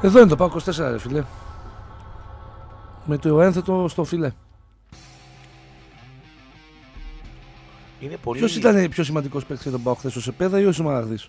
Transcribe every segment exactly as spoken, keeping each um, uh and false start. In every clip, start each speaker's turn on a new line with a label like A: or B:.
A: Εδώ είναι το ΠΑΟΚ είκοσι τέσσερα, ρε φίλε. Με το ένθετο στο φιλέ.
B: Πολύ...
A: Ποιος ήταν πιο σημαντικός παίκτης για τον ΠΑΟΚ χθες, ο Σεπέδα ή ο Σμαραγδής?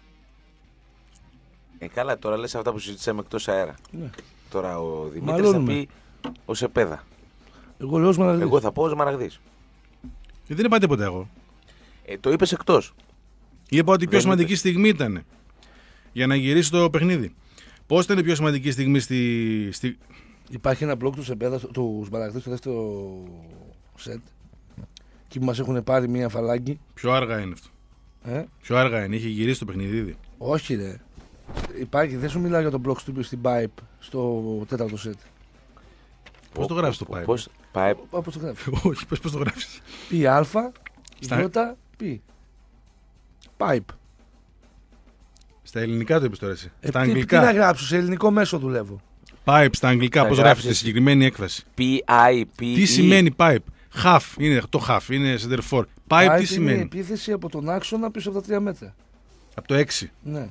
B: Ε, καλά, τώρα λες αυτά που συζητήσαμε εκτός αέρα.
A: Ναι.
B: Τώρα ο Δημήτρης θα πει ο Σεπέδα.
A: Εγώ λέω ο Σμαραγδής.
B: Εγώ θα πω ο Σμαραγδής.
C: Γιατί δεν είπα τίποτα εγώ.
B: Ε, το είπες εκτός.
C: Είπα ότι η πιο
B: Δεν
C: σημαντική
B: είπες.
C: στιγμή ήταν για να γυρίσει το παιχνίδι. Πώς ήταν η πιο σημαντική στιγμή στη. στη...
A: Υπάρχει ένα μπλοκ του Σεπέδα, του Σμαραγδί στο δεύτερο σετ. Εκεί που μας έχουν πάρει μία φαλάγγι.
C: Πιο αργά είναι αυτό.
A: Ε?
C: Πιο αργά είναι, είχε γυρίσει το παιχνίδι ήδη.
A: Όχι, ρε. Υπάρχει, δεν σου μιλάω για τον μπλοκ του στην pipe στο τέταρτο σετ.
C: Πώς το γράφεις το pipe?
B: Πώς pipe.
A: Πώς το γράφεις?
C: Όχι, πώς το γράφεις?
A: Πι αλφα,
C: Στα...
A: ιώτα, πι. Pipe.
C: Στα ελληνικά το είπες τώρα εσύ.
A: Ε,
C: Στα
A: τι,
C: αγγλικά.
A: τι να γράψω, σε ελληνικό μέσο δουλεύω.
C: Pipe στα αγγλικά,
B: Θα
C: πώς
B: γράψεις
C: γράφεις τη συγκεκριμένη έκφραση?
B: Πι-άι-πι-ι.
C: Τι σημαίνει pipe? Half, είναι το half, είναι center for. Pipe,
A: Pipe
C: τι σημαίνει?
A: Είναι η επίθεση από τον άξονα πίσω από τα τρία μέτρα.
C: Από το έξι.
A: Ναι.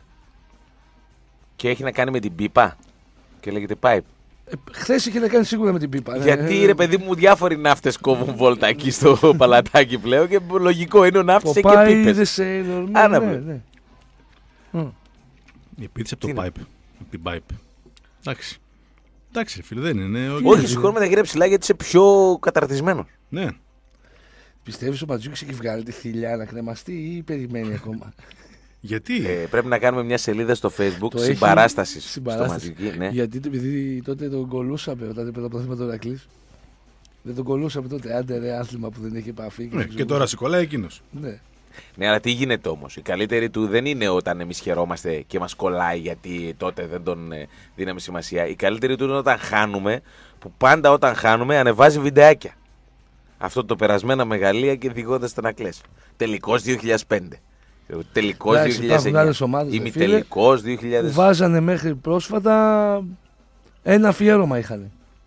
B: Και έχει να κάνει με την πίπα. Και λέγεται pipe.
A: Ε, χθες είχε να κάνει σίγουρα με την πίπα.
B: Γιατί
A: ε,
B: ρε παιδί μου, διάφοροι ναύτες κόβουν βόλτα εκεί στο παλατάκι πλέον και λογικό είναι ο ναύτης και
A: Popeye
B: πίπες.
A: the Sailor, ναι,
B: Άρα,
A: ναι, ναι. Μμ.
C: Η επίθεση από
B: Τι
C: το
B: είναι?
C: pipe. Από την pipe. Εντάξει. Εντάξει, φίλε, δεν είναι.
B: Όχι, σηκώνουμε τα χέρια ψηλά γιατί είσαι πιο καταρτισμένος.
C: Ναι.
A: Πιστεύεις ο Ματζούκης έχει βγάλει τη θηλιά να κρεμαστεί ή περιμένει ακόμα?
C: Γιατί?
B: Ε, πρέπει να κάνουμε μια σελίδα στο Facebook
A: Το έχει-
B: συμπαράστασης στο
A: συμπαράσταση.
B: Ματζούκι. Ναι.
A: Γιατί το- επειδή τότε τον κολούσαμε όταν έπαιρνε το πρωτάθλημα του Ηρακλής. Δεν τον κολούσαμε τότε. Άντε ρε, άθλημα που δεν έχει επαφή.
C: Ναι, και τώρα σηκωλάει εκείνος.
A: Ναι.
B: Ναι, αλλά τι γίνεται όμως? Η καλύτερη του δεν είναι όταν εμείς χαιρόμαστε και μας κολλάει γιατί τότε δεν τον ε, δίναμε σημασία. Η καλύτερη του είναι όταν χάνουμε, που πάντα όταν χάνουμε ανεβάζει βιντεάκια. Αυτό το περασμένα μεγαλεία και διηγώντας στενακλές. Τελικός δύο χιλιάδες πέντε. Τελικός
A: Εντάξει,
B: δύο χιλιάδες
A: υπάρχουν άλλες
B: εννιά.
A: ομάδες, ρε
B: Ημιτελικός δύο
A: Που
B: χιλιάδες.
A: βάζανε μέχρι πρόσφατα ένα αφιέρωμα είχαν.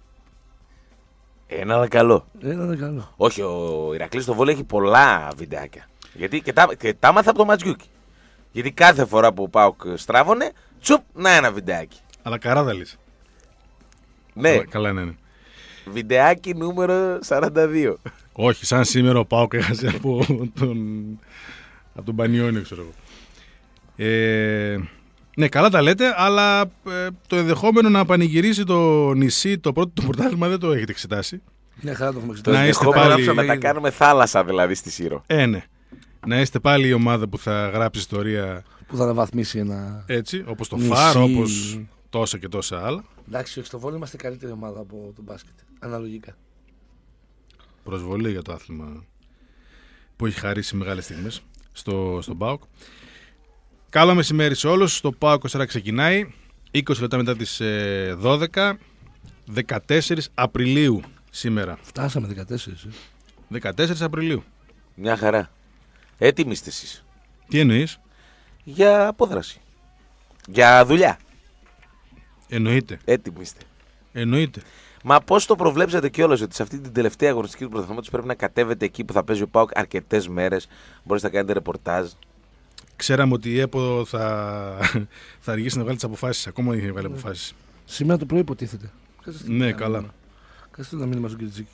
B: Ένα ήταν καλό.
A: Ένα ήταν καλό.
B: Όχι, ο Ηρακλής στο βόλεϊ έχει πολλά βιντεάκια. Γιατί και τα, και τα άμαθα από το Ματζιούκι. Γιατί κάθε φορά που πάω στράβωνε, τσουπ, να ένα βιντεάκι.
C: Αλλά καράδαλης.
B: Ναι,
C: Καλά, καλά ναι, ναι.
B: βιντεάκι νούμερο σαράντα δύο.
C: Όχι, σαν σήμερα ο Πάοκ έχασε από τον, από τον Πανιόνιο, ξέρω εγώ. Ε, ναι, καλά τα λέτε, αλλά ε, το ενδεχόμενο να πανηγυρίσει το νησί το πρώτο του πρωτάθλημα δεν το έχετε εξετάσει.
A: Ναι, χαρά το έχουμε
B: Το
C: Να
A: εξετάσει.
C: είστε
B: ενδεχόμενο
C: πάλι-
B: να τα κάνουμε θάλασσα δηλαδή στη Σύρο.
C: Ε, ναι. Να είστε πάλι η ομάδα που θα γράψει ιστορία
A: Που θα αναβαθμίσει ένα.
C: έτσι, όπως το
A: Νησί.
C: Φάρο, όπως τόσα και τόσα άλλα.
A: Εντάξει, όχι, στο βόλιο είμαστε καλύτερη ομάδα από τον μπάσκετ. Αναλογικά.
C: Προσβολή για το άθλημα που έχει χαρίσει μεγάλες στιγμές στο, στον ΠΑΟΚ. Καλό μεσημέρι σε όλους. Το ΠΑΟΚ είκοσι τέσσερα ξεκινάει είκοσι λεπτά μετά τις ε, δώδεκα, δεκατέσσερις Απριλίου σήμερα.
A: Φτάσαμε δεκατέσσερα. Ε.
C: δεκατέσσερις Απριλίου.
B: Μια χαρά. Έτοιμοι είστε εσείς
C: Τι εννοείς?
B: για απόδραση. Για δουλειά.
C: Εννοείται.
B: Έτοιμοι είστε.
C: Εννοείται.
B: Μα πώς το προβλέψατε κιόλας ότι σε αυτή την τελευταία αγωνιστική του πρωταθλήματος πρέπει να κατέβετε εκεί που θα παίζει ο ΠΑΟΚ αρκετές μέρες. Μπορείτε να κάνετε ρεπορτάζ.
C: Ξέραμε ότι η ΕΠΟ θα, θα αργήσει να βγάλει τις αποφάσεις. Ακόμα δεν είχε βγάλει αποφάσεις.
A: Σήμερα το πρωί υποτίθεται.
C: Ναι, καλά.
A: Κάτσε να μήνυμα στον Κιτζίκη.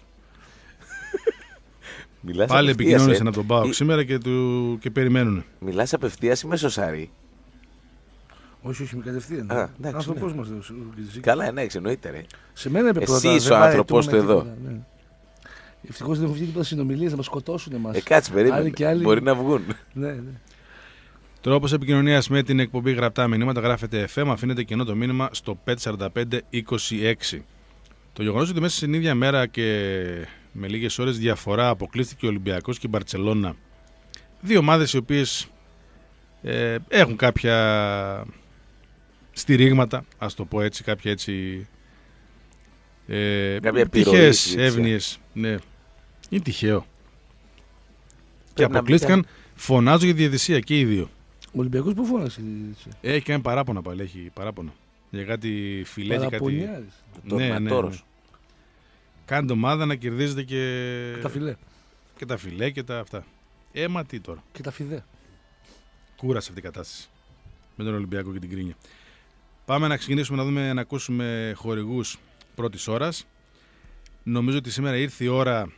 B: Μιλάς
C: Πάλι
B: απευθείας,
C: επικοινώνησαν
B: ε.
C: από τον ΠΑΟΚ
B: Ή-
C: σήμερα και, του, και περιμένουν.
B: Μιλάς απευθείας ή με σωσάρι.
A: Όχι, όχι, με κατευθείαν.
B: Α, εντάξει,
A: Άνθρωπος
B: ναι.
A: μας ο Κιτζίκη.
B: Καλά, ναι, εννοείται ρε.
A: Σε μένα είπε
B: Εσύ
A: πρώτα.
B: είσαι
A: δεν
B: ο
A: πάει,
B: άνθρωπός
A: έτοιμο
B: του
A: με
B: εδώ.
A: τίποτα, ναι. Ευτυχώς δεν έχουν βγει τίποτα συνομιλίες να μας σκοτώσουν εμάς.
B: Ε, κάτσε, περίμενε.
A: Άλλοι και άλλοι-
B: Μπορεί να βγουν.
A: Ναι, ναι.
C: Τρόπος επικοινωνίας με την εκπομπή γραπτά μηνύματα γράφετε εφ εμ, αφήνετε κενό το μήνυμα στο πέντε τέσσερα πέντε είκοσι έξι. Το γεγονός ότι μέσα στην ίδια μέρα και με λίγες ώρες διαφορά αποκλείστηκε ο Ολυμπιακός και η Μπαρτσελώνα. Δύο ομάδες οι οποίες ε, έχουν κάποια στηρίγματα, ας το πω έτσι, κάποια έτσι ε,
B: Κάποια επιρροή
C: τυχαίες
B: στη διαιτησία.
C: εύνοιες. Ναι. Είναι τυχαίο. Και
B: Πρέπει να
C: αποκλείστηκαν, φωνάζω για τη διαιτησία και οι δύο.
A: Ο Ολυμπιακός που φώνασε.
C: Έχει κάνει παράπονα πάλι, έχει παράπονα. Για κάτι φιλέ και κάτι.
A: Παραπονιάρης.
B: Το
C: Ναι, ναι, ναι.
B: Ματόρος.
C: Κάντε ομάδα να κερδίζετε και...
A: Τα φιλέ.
C: και τα φιλέ και τα αυτά. Ε, μα τι τώρα.
A: Και τα φιδέ.
C: Κούρασε αυτή η κατάσταση. Με τον Ολυμπιακό και την Κρίνια. Πάμε να ξεκινήσουμε να δούμε, να ακούσουμε χορηγούς πρώτης ώρας. Νομίζω ότι σήμερα ήρθε η ώρα.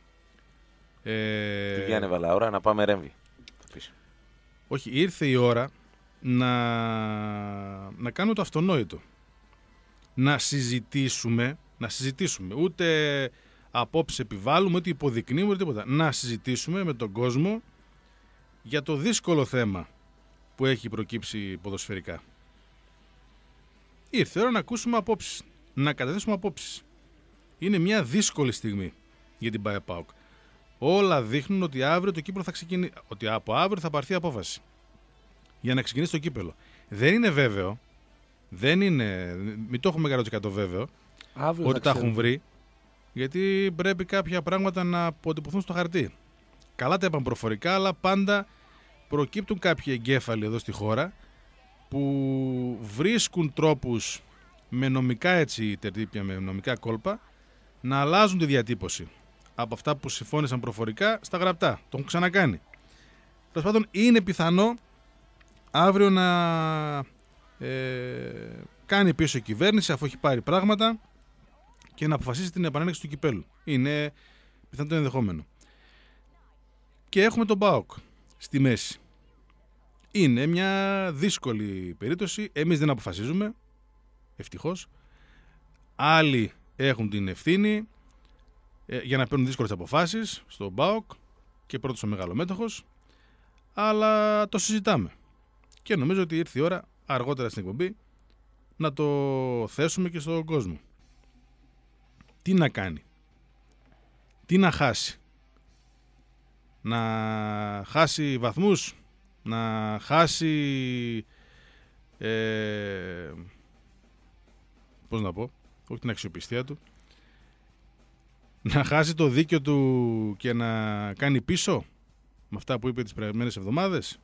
C: Ε...
B: Τι Γιάννη Βαλαώρα, να πάμε Ρέμβη.
C: Όχι, ήρθε η ώρα να, να κάνουμε το αυτονόητο. Να συζητήσουμε, να συζητήσουμε. Ούτε απόψε επιβάλλουμε, ούτε υποδεικνύουμε, ούτε τίποτα. Να συζητήσουμε με τον κόσμο για το δύσκολο θέμα που έχει προκύψει ποδοσφαιρικά. Ήρθε η ώρα να ακούσουμε απόψεις, να καταθέσουμε απόψεις. Είναι μια δύσκολη στιγμή για την ΠΑΕ-ΠΑΟΚ. Όλα δείχνουν ότι αύριο το κύπελο θα ξεκινήσει, ότι από αύριο θα πάρθει απόφαση για να ξεκινήσει το κύπελο. Δεν είναι βέβαιο, δεν είναι, μην το έχουμε εκατό τοις εκατό βέβαιο, αύριο ότι τα έχουν βρει, γιατί πρέπει κάποια πράγματα να αποτυπωθούν στο χαρτί. Καλά τα είπαν προφορικά, αλλά πάντα προκύπτουν κάποιοι εγκέφαλοι εδώ στη χώρα που βρίσκουν τρόπους με νομικά έτσι τερτύπια, με νομικά κόλπα, να αλλάζουν τη διατύπωση από αυτά που συμφώνησαν προφορικά στα γραπτά. Το έχουν ξανακάνει. Τέλος πάντων, είναι πιθανό αύριο να ε, κάνει πίσω η κυβέρνηση, αφού έχει πάρει πράγματα, και να αποφασίσει την επανέναρξη του κυπέλου. Είναι πιθανό το ενδεχόμενο. Και έχουμε τον ΠΑΟΚ στη μέση. Είναι μια δύσκολη περίπτωση. Εμείς δεν αποφασίζουμε, ευτυχώς. Άλλοι έχουν την ευθύνη ε, για να παίρνουν δύσκολες αποφάσεις στον ΠΑΟΚ και πρώτος ο μεγαλομέτωχος, αλλά το συζητάμε. Και νομίζω ότι ήρθε η ώρα αργότερα στην εκπομπή να το θέσουμε και στον κόσμο. Τι να κάνει, τι να χάσει, να χάσει βαθμούς, να χάσει ε, πώς να πω, όχι την αξιοπιστία του, να χάσει το δίκιο του και να κάνει πίσω με αυτά που είπε τις προηγούμενες εβδομάδες,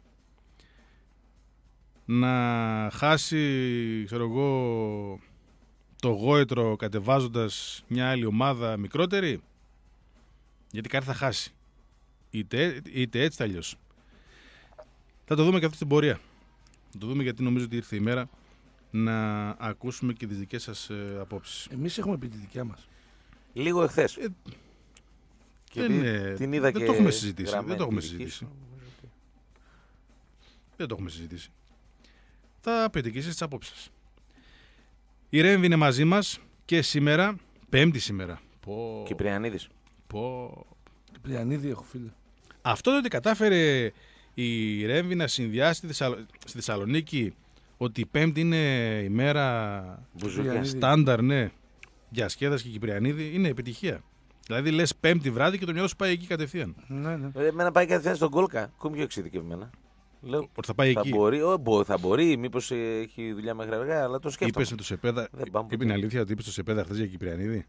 C: να χάσει, ξέρω εγώ, το γόητρο κατεβάζοντας μια άλλη ομάδα μικρότερη, γιατί κάτι θα χάσει, είτε, είτε έτσι είτε αλλιώς. Θα το δούμε και αυτή στην πορεία. Θα το δούμε, γιατί νομίζω ότι ήρθε η μέρα να ακούσουμε και τις δικές σας ε, απόψεις.
A: Εμείς έχουμε πει τη δικιά μας.
B: Λίγο εχθές. Ε, και
C: δεν, ε, την είδα δεν και το έχουμε συζητήσει. Δεν το έχουμε συζητήσει. Δεν το έχουμε συζητήσει. Θα πείτε και εσείς τις απόψεις σας. Η Ρέμβη είναι μαζί μας και σήμερα, Πέμπτη σήμερα. Πω...
B: Κυπριανίδης.
C: Πω...
A: Κυπριανίδη έχω, φίλε.
C: Αυτό ότι κατάφερε η Ρέμβη να συνδυάσει στη Θεσσαλονίκη ότι η Πέμπτη είναι η μέρα στάνταρ, ναι, για Σκέδας και Κυπριανίδη, είναι επιτυχία. Δηλαδή λες Πέμπτη βράδυ και το μυαλό σου πάει εκεί κατευθείαν.
A: Ναι, ναι.
B: Εμένα πάει κατευθείαν στον Κόλκα, ακόμη πιο εξειδικευμένα. Λέω,
C: ότι θα πάει
B: θα
C: εκεί.
B: Μπορεί, ό, μπο, θα μπορεί, μήπως έχει δουλειά μέχρι αργά, αλλά το σκέφτομαι.
C: Είπες με το Σεπέδα, είπε την αλήθεια ότι είπες το Σεπέδα χθες για Κυπριανίδη.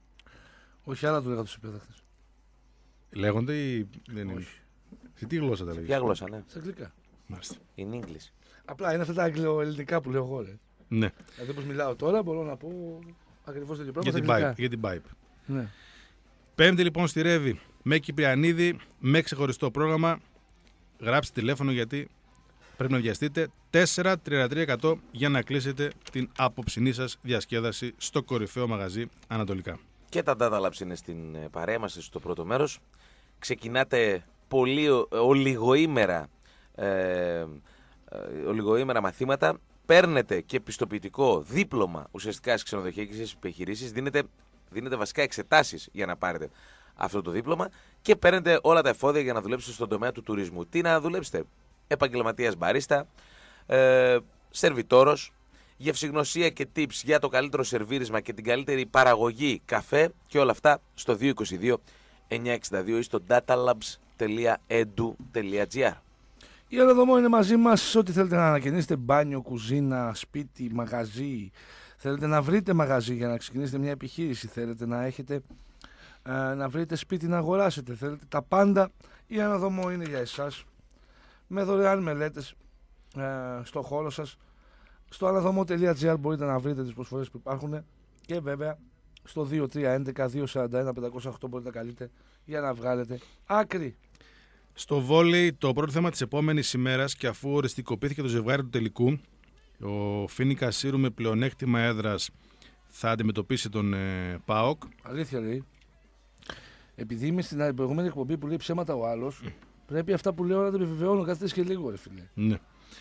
A: Όχι, άλλα του λέγα το Σεπέδα χθες.
C: Λέγονται ή δεν είναι?
A: Όχι.
C: Σε τι γλώσσα τα λέγεις?
B: Ποια γλώσσα, ναι.
A: Στα αγγλικά.
C: Μάλιστα.
B: In English.
A: Απλά είναι αυτά τα αγγλοελληνικά που λέω εγώ, ρε.
C: Ναι.
A: Δηλαδή όπως μιλάω τώρα μπορώ να πω ακριβώς το ίδιο πράγμα.
C: Για την pipe.
A: Ναι.
C: Πέμπτη λοιπόν στη Ρέβη με Κυπριανίδη, με ξεχωριστό πρόγραμμα. Γράψτε τηλέφωνο γιατί πρέπει να βιαστείτε. τέσσερα τριάντα τρία τοις εκατό για να κλείσετε την απόψινή σας διασκέδαση στο κορυφαίο μαγαζί Ανατολικά.
B: Και τα Data Labs είναι στην παρέα μας στο πρώτο μέρος. Ξεκινάτε πολύ ολιγοήμερα, ε, ε, ολιγοήμερα μαθήματα. Παίρνετε και πιστοποιητικό δίπλωμα ουσιαστικά στις ξενοδοχειακές επιχειρήσεις. Δίνετε, δίνετε βασικά εξετάσεις για να πάρετε αυτό το δίπλωμα και παίρνετε όλα τα εφόδια για να δουλέψετε στον τομέα του τουρισμού. Τι να δουλέψετε? Επαγγελματίας μπαρίστα, ε, σερβιτόρος, γευσηγνωσία και tips για το καλύτερο σερβίρισμα και την καλύτερη παραγωγή καφέ και όλα αυτά στο δύο είκοσι δύο εννιακόσια εξήντα δύο ή στο datalabs τελεία edu τελεία gr.
A: Η Αεροδομό είναι μαζί μας. Ό,τι θέλετε να ανακαινήσετε, μπάνιο, κουζίνα, σπίτι, μαγαζί. Θέλετε να βρείτε μαγαζί για να ξεκινήσετε μια επιχείρηση. Θέλετε να έχετε ε, να βρείτε σπίτι να αγοράσετε. Θέλετε τα πάντα. Η Αεροδομό είναι για εσάς. Με δωρεάν μελέτες ε, στο χώρο σας. Στο αναδομό τελεία gr μπορείτε να βρείτε τις προσφορές που υπάρχουν και βέβαια στο δύο τρία έντεκα δύο σαράντα ένα πεντακόσια οκτώ μπορείτε να καλείτε για να βγάλετε άκρη.
C: Στο βόλεϊ, το πρώτο θέμα της επόμενης ημέρας, και αφού οριστικοποιήθηκε το ζευγάρι του τελικού, Ο Φίνικα Σύρου με πλεονέκτημα έδρας θα αντιμετωπίσει τον ε, ΠΑΟΚ.
A: Αλήθεια λέει. Επειδή είμαι στην προηγούμενη εκπομπή που λέει ψέματα ο άλλος, mm. πρέπει αυτά που λέω να τα επιβεβαιώνω κάθε και λίγο, ρε φίλε.
C: Ναι.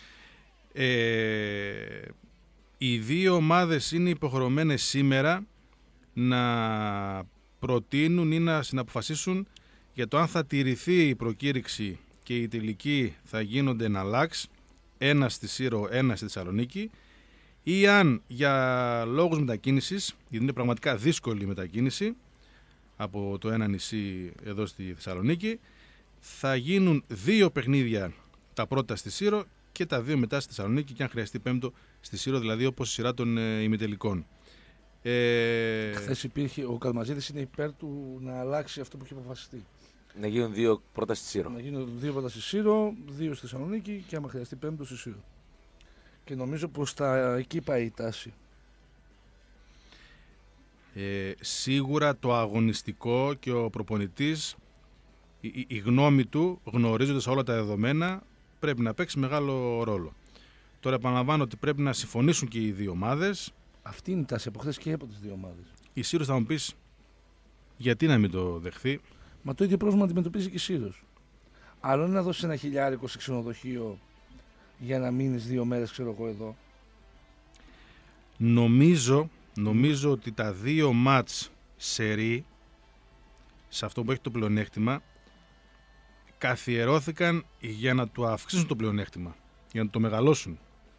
C: Ε, οι δύο ομάδες είναι υποχρεωμένες σήμερα να προτείνουν ή να συναποφασίσουν για το αν θα τηρηθεί η προκήρυξη και οι τελικοί θα γίνονται εναλλάξ, ένα στη Σύρο, ένα στη Θεσσαλονίκη, ή αν για λόγους μετακίνησης, γιατί είναι πραγματικά δύσκολη η μετακίνηση από το ένα νησί εδώ στη Θεσσαλονίκη, θα γίνουν δύο παιχνίδια, τα πρώτα στη Σύρο και τα δύο μετά στη Θεσσαλονίκη, και αν χρειαστεί πέμπτο στη Σύρο, δηλαδή όπως η σειρά των ε, ημιτελικών. Ε...
A: Χθες υπήρχε, ο Καλμαζίδης είναι υπέρ του να αλλάξει αυτό που είχε αποφασιστεί.
B: Να γίνουν δύο πρώτα στη Σύρο.
A: Να γίνουν δύο πρώτα στη Σύρο, δύο στη Θεσσαλονίκη και άμα χρειαστεί πέμπτο στη Σύρο. Και νομίζω πως τα εκεί πάει η τάση.
C: Ε, σίγουρα το αγωνιστικό και ο προπονητής, η, η, η γνώμη του, γνωρίζοντας όλα τα δεδομένα, πρέπει να παίξει μεγάλο ρόλο. Τώρα επαναλαμβάνω ότι πρέπει να συμφωνήσουν και οι δύο ομάδες.
A: Αυτή είναι η τάση από χθες και από τις δύο ομάδες.
C: Η Σύρος θα μου πεις γιατί να μην το δεχθεί.
A: Μα το ίδιο πρόβλημα αντιμετωπίζει και η Σύρος. Άλλο είναι να δώσει ένα χιλιάρικο σε ξενοδοχείο για να μείνεις δύο μέρες, ξέρω εγώ, εδώ.
C: Νομίζω, νομίζω ότι τα δύο μάτς σερί, σε αυτό που έχει το πλεονέκτημα, καθιερώθηκαν για να του αυξήσουν το πλεονέκτημα, για να το μεγαλώσουν.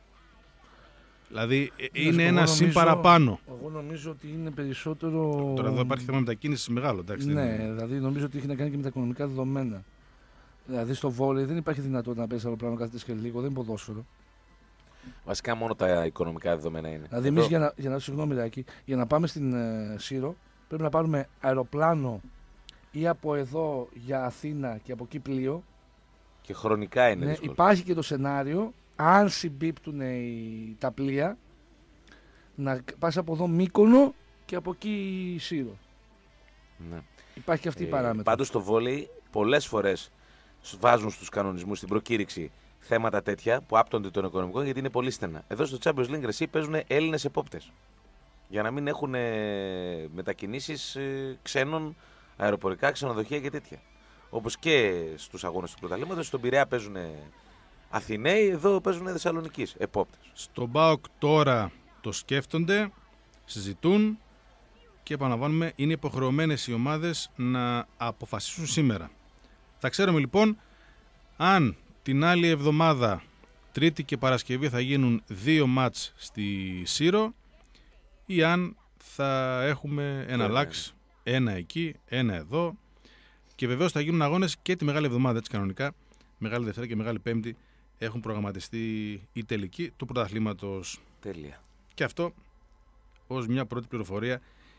C: Δηλαδή είναι ένα συν παραπάνω.
A: Εγώ νομίζω ότι είναι περισσότερο.
C: Τώρα εδώ υπάρχει θέμα μετακίνησης μεγάλο, εντάξει.
A: Ναι,
C: είναι...
A: δηλαδή νομίζω ότι έχει να κάνει και με τα οικονομικά δεδομένα. Δηλαδή στο βόλεϊ δεν υπάρχει δυνατότητα να παίξει άλλο πράγμα κάθε και λίγο, δεν είναι ποδόσφαιρο.
B: Βασικά μόνο τα οικονομικά δεδομένα είναι.
A: Δηλαδή εμείς για να, για να, συγγνώμη, Ράκη, για να πάμε στην ε, Σύρο πρέπει να πάρουμε αεροπλάνο ή από εδώ για Αθήνα και από εκεί πλοίο.
B: Και χρονικά είναι
A: Ναι,
B: δύσκολο.
A: υπάρχει και το σενάριο, αν συμπίπτουν οι, τα πλοία, να πας από εδώ Μύκονο και από εκεί Σύρο.
B: Ναι.
A: Υπάρχει και αυτή η
B: Ε,
A: παράμετρο.
B: πάντως στο βόλεϊ πολλές φορές βάζουν στους κανονισμούς, στην προκήρυξη, θέματα τέτοια που άπτονται των οικονομικών, γιατί είναι πολύ στενά. Εδώ στο Champions League εσύ παίζουν Έλληνες επόπτες. Για να μην έχουν μετακινήσεις ε, ξένων, αεροπορικά, ξενοδοχεία και τέτοια. Όπως και στους αγώνες του πρωταθλήματος, στον Πειραιά παίζουν Αθηναίοι, εδώ παίζουν Θεσσαλονικείς επόπτες.
C: Στον ΠΑΟΚ τώρα το σκέφτονται, συζητούν και επαναλαμβάνουμε, είναι υποχρεωμένες οι ομάδες να αποφασίσουν σήμερα. Θα ξέρουμε λοιπόν αν την άλλη εβδομάδα, Τρίτη και Παρασκευή, θα γίνουν δύο μάτς στη Σύρο ή αν θα έχουμε ένα λάξ, ένα εκεί, ένα εδώ, και βεβαίως θα γίνουν αγώνες και τη Μεγάλη Εβδομάδα, έτσι κανονικά. Μεγάλη Δευτέρα και Μεγάλη Πέμπτη έχουν προγραμματιστεί οι τελικοί του πρωταθλήματος.
B: Τέλεια.
C: Και αυτό ως μια πρώτη πληροφορία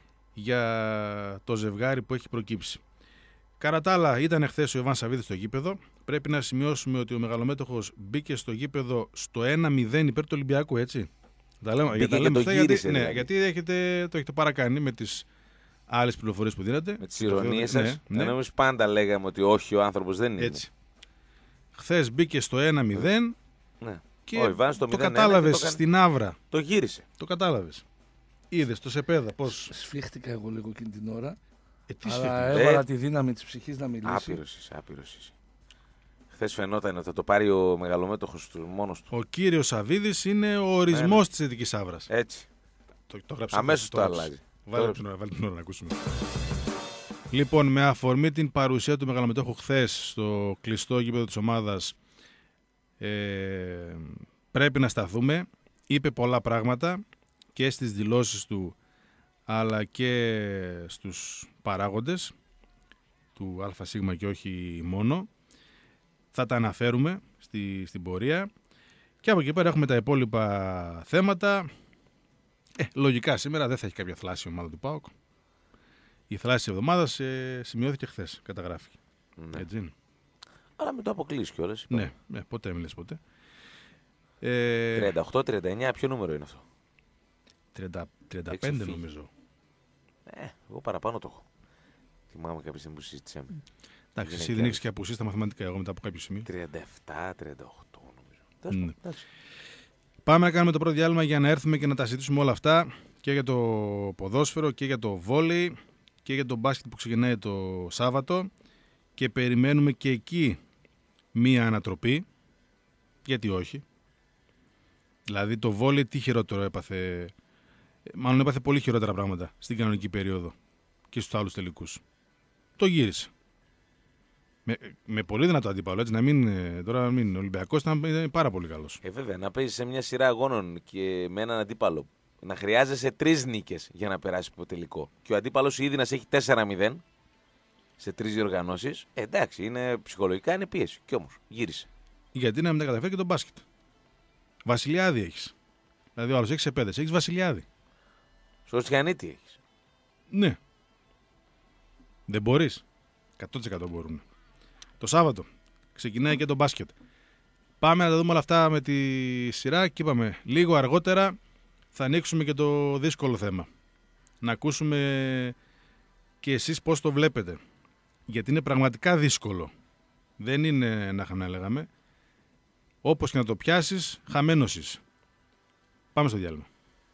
C: για το ζευγάρι που έχει προκύψει. Κατά τα άλλα, ήταν χθες ο Ιβάν Σαββίδης στο γήπεδο. Πρέπει να σημειώσουμε ότι ο μεγαλομέτωχος μπήκε στο γήπεδο στο ένα μηδέν υπέρ του Ολυμπιακού, έτσι. Τα λέμε,
B: Μπήκε
C: τα
B: και
C: λέμε
B: το
C: αυτά
B: γύρισε,
C: γιατί, ναι,
B: δηλαδή.
C: γιατί έχετε, το έχετε παρακάνει με τις άλλες πληροφορίες που δίνατε.
B: Με τις ηρωνίες
C: ναι,
B: σας.
C: ναι.
B: Ενώ εμείς πάντα λέγαμε ότι όχι, ο άνθρωπος δεν είναι.
C: Έτσι. Χθες μπήκε στο ένα μηδέν
B: Ναι.
C: και
B: Ο Ιβάν στο
C: το
B: μηδέν ένα
C: κατάλαβες
B: και το έκανε-
C: στην Άβρα.
B: Το γύρισε.
C: Το κατάλαβες. Είδες το Σεπέδα πώς.
A: Σφίχτηκα εγώ λίγο εκείνη την ώρα.
C: Ε, τι
A: Αλλά
C: σφίχτηκε.
A: έβαλα
B: Ε.
A: τη δύναμη της ψυχής να μιλήσει.
B: Άπειρος είσαι, άπειρος είσαι. Χθες φαινόταν ότι θα το πάρει ο μεγαλομέτωχος του μόνος του.
C: Ο κύριος Σαββίδης είναι ο ορισμός
B: Ναι.
C: της Δυτικής Άβρας.
B: Έτσι.
C: Το, το γράψα
B: Αμέσως το
C: έγραψα.
B: αλλάζει.
C: Βάλε την ώρα, βάλε την ώρα να ακούσουμε. Λοιπόν, με αφορμή την παρουσία του μεγαλομετόχου χθες στο κλειστό γήπεδο της ομάδας, ε, πρέπει να σταθούμε. Είπε πολλά πράγματα και στις δηλώσεις του αλλά και στους παράγοντες του ΑΣ και όχι μόνο. Θα τα αναφέρουμε στη, στην πορεία. Και από εκεί πέρα έχουμε τα υπόλοιπα θέματα. Ε, λογικά σήμερα δεν θα έχει κάποια θλάση η ομάδα του ΠΑΟΚ. Η θλάση της εβδομάδας ε, σημειώθηκε χθες, καταγράφηκε.
B: Ναι.
C: Έτσι είναι.
B: Αλλά μην το αποκλείσει κιόλας.
C: Ναι, ναι, ποτέ μιλες ποτέ. Ε,
B: τριάντα οκτώ τριάντα εννιά, ποιο νούμερο είναι αυτό?
C: τριάντα, τριάντα πέντε
B: Έξι φύγει.
C: νομίζω.
B: Ε, εγώ παραπάνω το έχω. Θυμάμαι κάποια στιγμή που συζητήσαμε.
C: Εντάξει, εσύ
B: Γυναικεία.
C: δεν έχεις και απουσίες στα μαθηματικά εγώ μετά από κάποιο σημείο.
B: τριάντα επτά τριάντα οκτώ νομίζω. Τέλος
C: Ναι.
B: πάντων, εντάξει.
C: Πάμε να κάνουμε το πρώτο διάλειμμα για να έρθουμε και να τα συζητήσουμε όλα αυτά και για το ποδόσφαιρο και για το βόλεϊ και για το μπάσκετ που ξεκινάει το Σάββατο και περιμένουμε και εκεί μία ανατροπή, γιατί όχι. Δηλαδή το βόλεϊ τι χειρότερο έπαθε, μάλλον έπαθε πολύ χειρότερα πράγματα στην κανονική περίοδο και στους άλλους τελικούς. Το γύρισε. Με, με πολύ δυνατό αντίπαλο, έτσι, να μην, τώρα να μην, ο Ολυμπιακός ήταν πάρα πολύ καλός.
B: Ε, βέβαια, να παίζεις σε μια σειρά αγώνων και με έναν αντίπαλο, να χρειάζεσαι τρεις νίκες για να περάσεις από το τελικό. Και ο αντίπαλος ήδη να σε έχει τέσσερα μηδέν σε τρεις διοργανώσεις. Ε, εντάξει, είναι, ψυχολογικά είναι πίεση. Κι όμως γύρισε.
C: Γιατί να μην τα καταφέρει και τον μπάσκετ. Βασιλιάδη έχεις. Δηλαδή ο άλλος έχει σε πέντε, έχεις Βασιλιάδη.
B: Σωστιανίτη έχεις.
C: Ναι. Δεν μπορείς. εκατό τοις εκατό μπορούν. Το Σάββατο ξεκινάει και το μπάσκετ. Πάμε να τα δούμε όλα αυτά με τη σειρά και είπαμε λίγο αργότερα θα ανοίξουμε και το δύσκολο θέμα. Να ακούσουμε και εσείς πώς το βλέπετε. Γιατί είναι πραγματικά δύσκολο. Δεν είναι να είχαμε να λέγαμε. Όπως και να το πιάσεις, χαμένος είσαι. Πάμε στο διάλειμμα.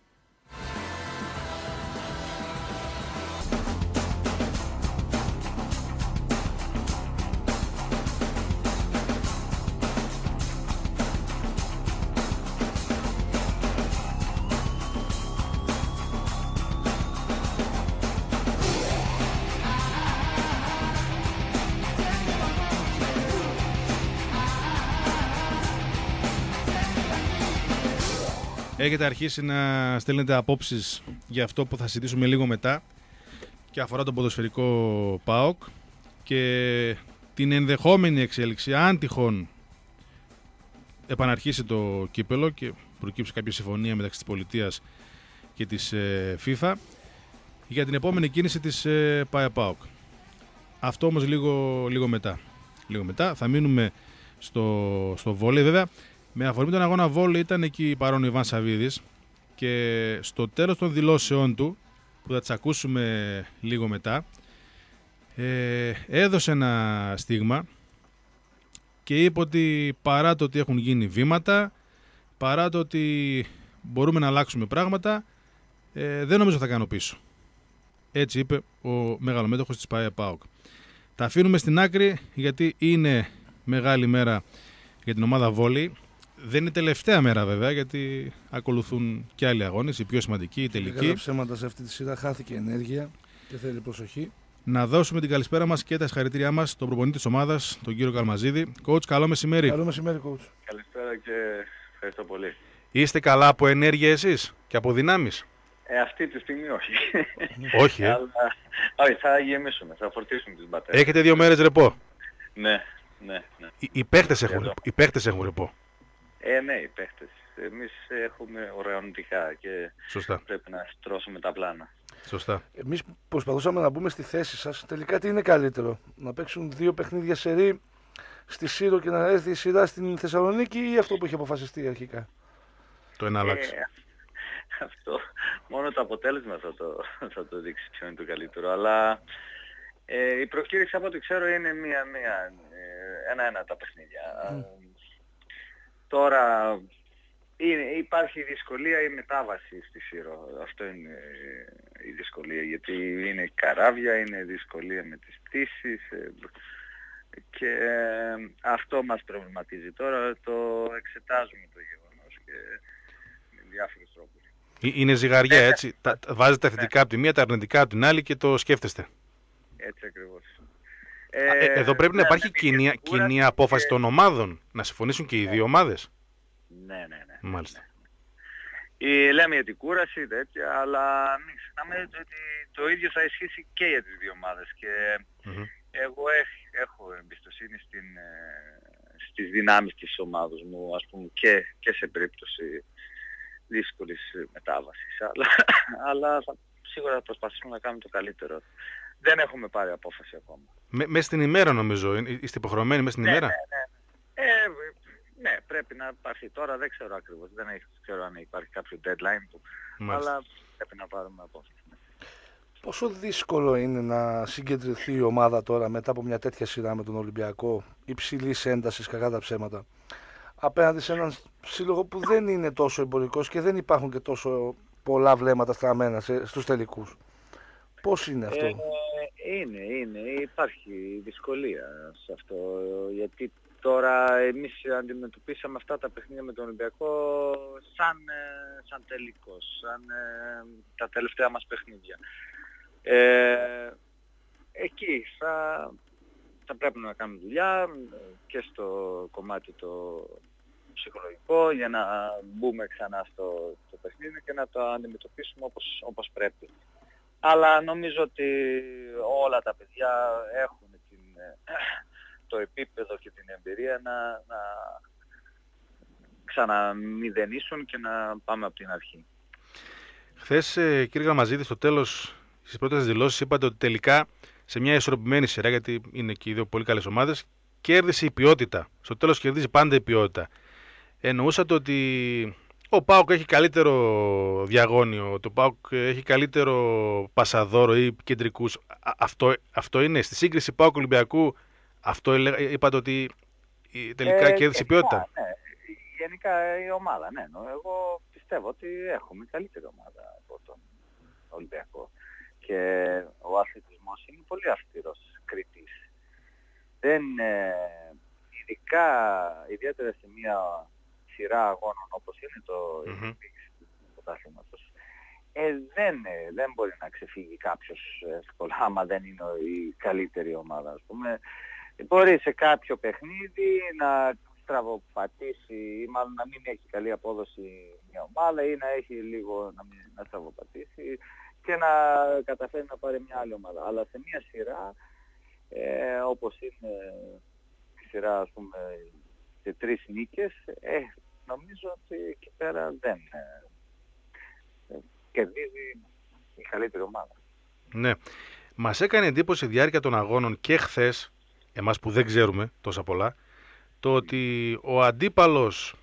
C: Έχετε αρχίσει να στέλνετε απόψεις για αυτό που θα συζητήσουμε λίγο μετά και αφορά τον ποδοσφαιρικό ΠΑΟΚ και την ενδεχόμενη εξέλιξη, αν τυχόν επαναρχίσει το κύπελο και προκύψει κάποια συμφωνία μεταξύ της πολιτείας και της FIFA για την επόμενη κίνηση της ΠΑΕ-ΠΑΟΚ. Αυτό όμως λίγο, λίγο μετά. Λίγο μετά θα μείνουμε στο, στο βόλεϊ βέβαια. Με αφορμή τον αγώνα βόλεϊ ήταν εκεί παρόν ο Ιβάν Σαββίδης και στο τέλος των δηλώσεών του, που θα τις ακούσουμε λίγο μετά, ε, έδωσε ένα στίγμα και είπε ότι παρά το ότι έχουν γίνει βήματα, παρά το ότι μπορούμε να αλλάξουμε πράγματα, ε, δεν νομίζω θα κάνω πίσω. Έτσι είπε ο μεγαλομέτωχος της ΠΑΕ-ΠΑΟΚ. Τα αφήνουμε στην άκρη γιατί είναι μεγάλη μέρα για την ομάδα βόλεϊ. Δεν είναι τελευταία μέρα βέβαια, γιατί ακολουθούν και άλλοι αγώνες, οι πιο σημαντικοί, οι τελικοί.
A: Κατά ψέματα σε αυτή τη σειρά χάθηκε ενέργεια και θέλει προσοχή.
C: Να δώσουμε την καλησπέρα μας και τα συγχαρητήριά μας στον προπονητή της ομάδας, τον κύριο Καλμαζίδη. Coach, καλό μεσημέρι.
A: Καλό μεσημέρι, coach.
D: Καλησπέρα και ευχαριστώ πολύ.
C: Είστε καλά από ενέργεια εσείς και από δυνάμεις?
D: Ε, αυτή τη στιγμή όχι.
C: Όχι, ε.
D: Αλλά, όχι, θα γεμίσουμε, θα φορτίσουμε τις μπατέρες.
C: Έχετε δύο μέρες ρεπό.
D: Ναι, ναι, ναι.
C: Οι, οι παίχτες έχουν, οι παίχτες έχουν ρεπό.
D: Ε, ναι, οι παίχτες. Εμείς έχουμε οργανωτικά και
C: Σωστά.
D: πρέπει να στρώσουμε τα πλάνα.
C: Σωστά.
A: Εμείς προσπαθούσαμε να μπούμε στη θέση σας. Τελικά τι είναι καλύτερο, να παίξουν δύο παιχνίδια σερί στη Σύρο και να έρθει η σειρά στην Θεσσαλονίκη ή αυτό που είχε αποφασιστεί αρχικά?
C: Το ένα αλλάξει.
D: Ε, αυτό, μόνο το αποτέλεσμα θα το, θα το δείξει ποιο είναι το καλύτερο. Αλλά ε, η προκήρυξη από ό,τι ξέρω είναι μία-μία, ένα-ένα τα παιχνίδια. Mm. Τώρα είναι, υπάρχει δυσκολία η μετάβαση στη Σύρο. Αυτό είναι η δυσκολία, γιατί είναι καράβια, είναι δυσκολία με τις πτήσεις και ε, αυτό μας προβληματίζει. Τώρα το εξετάζουμε το γεγονός και με διάφορους τρόπους.
C: Είναι ζυγαριά, έτσι. Τα, βάζετε τα θετικά από τη μία, τα αρνητικά από την άλλη και το σκέφτεστε.
D: Έτσι ακριβώς.
C: Ε, Εδώ πρέπει να υπάρχει κοινή, κοινή απόφαση και... των ομάδων, να συμφωνήσουν και οι δύο ομάδες.
D: Ναι, ναι, ναι.
C: Μάλιστα.
D: Ναι. Ε, λέμε για την κούραση τέτοια, αλλά μην ξεχνάμε ότι το ίδιο θα ισχύσει και για τις δύο ομάδες. Και mm-hmm. εγώ έχ, έχω εμπιστοσύνη στην, στις δυνάμεις της ομάδας μου, ας πούμε, και, και σε περίπτωση δύσκολης μετάβασης. Αλλά, αλλά θα, σίγουρα θα προσπαθήσουμε να κάνουμε το καλύτερο. Δεν έχουμε πάρει απόφαση ακόμα. Με,
C: μέσα στην ημέρα νομίζω, είστε υποχρεωμένοι μέσα στην
D: ναι,
C: ημέρα.
D: Ναι, ναι. Ε, ναι, πρέπει να υπάρχει. Τώρα δεν ξέρω ακριβώς, δεν ξέρω αν υπάρχει κάποιο deadline του, αλλά πρέπει να πάρουμε απόφαση.
A: Πόσο δύσκολο είναι να συγκεντρωθεί η ομάδα τώρα μετά από μια τέτοια σειρά με τον Ολυμπιακό υψηλής έντασης, κακά τα ψέματα, απέναντι σε έναν σύλλογο που δεν είναι τόσο εμπορικός και δεν υπάρχουν και τόσο πολλά βλέμματα στραμμένα σε, στους τελικούς. Πώς είναι αυτό?
D: Ε, είναι, είναι. Υπάρχει δυσκολία σε αυτό, γιατί τώρα εμείς αντιμετωπίσαμε αυτά τα παιχνίδια με τον Ολυμπιακό σαν, σαν τελικός, σαν ε, τα τελευταία μας παιχνίδια. Ε, εκεί θα, θα πρέπει να κάνουμε δουλειά και στο κομμάτι το ψυχολογικό για να μπούμε ξανά στο το παιχνίδι και να το αντιμετωπίσουμε όπως, όπως πρέπει. Αλλά νομίζω ότι όλα τα παιδιά έχουν την, το επίπεδο και την εμπειρία να, να ξαναμηδενίσουν και να πάμε από την αρχή.
C: Χθες, κύριε Γραμμαζίδη, στο τέλος στις πρώτες δηλώσεις είπατε ότι τελικά σε μια ισορροπημένη σειρά, γιατί είναι και οι δύο πολύ καλές ομάδες, κέρδισε η ποιότητα. Στο τέλος κερδίζει πάντα η ποιότητα. Εννοούσατε ότι ο ΠΑΟΚ έχει καλύτερο διαγώνιο, το ΠΑΟΚ έχει καλύτερο πασαδόρο ή κεντρικούς. Αυτό, αυτό είναι στη σύγκριση ΠΑΟΚ Ολυμπιακού, αυτό είπατε ότι τελικά ε, κέρδισε η ποιότητα.
D: Ναι. Γενικά η ομάδα, ναι. Εγώ πιστεύω ότι έχουμε καλύτερη ομάδα από τον Ολυμπιακό. Και ο αθλητισμός είναι πολύ αυστηρός κριτής. Δεν, ε, ειδικά, ιδιαίτερα σε μια σειρά αγώνων όπως είναι το
C: mm-hmm.
D: πρωτάθληματος, ε, δεν, ε, δεν μπορεί να ξεφύγει κάποιος εύκολα, άμα δεν είναι η καλύτερη ομάδα, ας πούμε. Μπορεί σε κάποιο παιχνίδι να στραβοπατήσει ή μάλλον να μην έχει καλή απόδοση μια ομάδα ή να έχει λίγο να, μην, να στραβοπατήσει και να καταφέρει να πάρει μια άλλη ομάδα. Αλλά σε μια σειρά, ε, όπως είναι η σειρά, ας πούμε, σε τρεις νίκες, ε, νομίζω ότι εκεί πέρα δεν ε, ε, κερδίζει η καλύτερη ομάδα.
C: Ναι. Μας έκανε εντύπωση η διάρκεια των αγώνων και χθες, εμάς που δεν ξέρουμε τόσα πολλά, το ότι ο αντίπαλος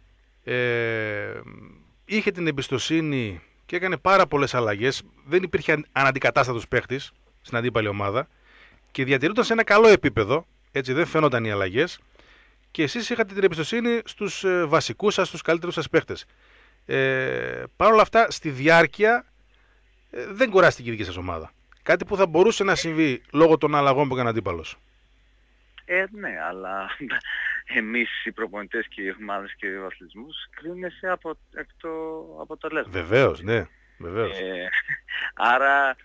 C: ε, είχε την εμπιστοσύνη και έκανε πάρα πολλές αλλαγές. Δεν υπήρχε αναντικατάστατος παίχτης στην αντίπαλη ομάδα και διατηρούνταν σε ένα καλό επίπεδο, έτσι δεν φαίνονταν οι αλλαγές και εσείς είχατε την εμπιστοσύνη στους ε, βασικούς σας, στους καλύτερους σας παίχτες. Ε, Παρ' όλα αυτά, στη διάρκεια ε, δεν κουράστηκε η δική σας ομάδα. Κάτι που θα μπορούσε να συμβεί λόγω των αλλαγών που έκανε αντίπαλος.
D: Ε, ναι, αλλά εμείς οι προπονητές και οι ομάδες και οι αθλητισμούς κρίνουν σε απο, εκ το αποτελέσμα.
C: Βεβαίως, ναι, βεβαίως.
D: Ε, άρα...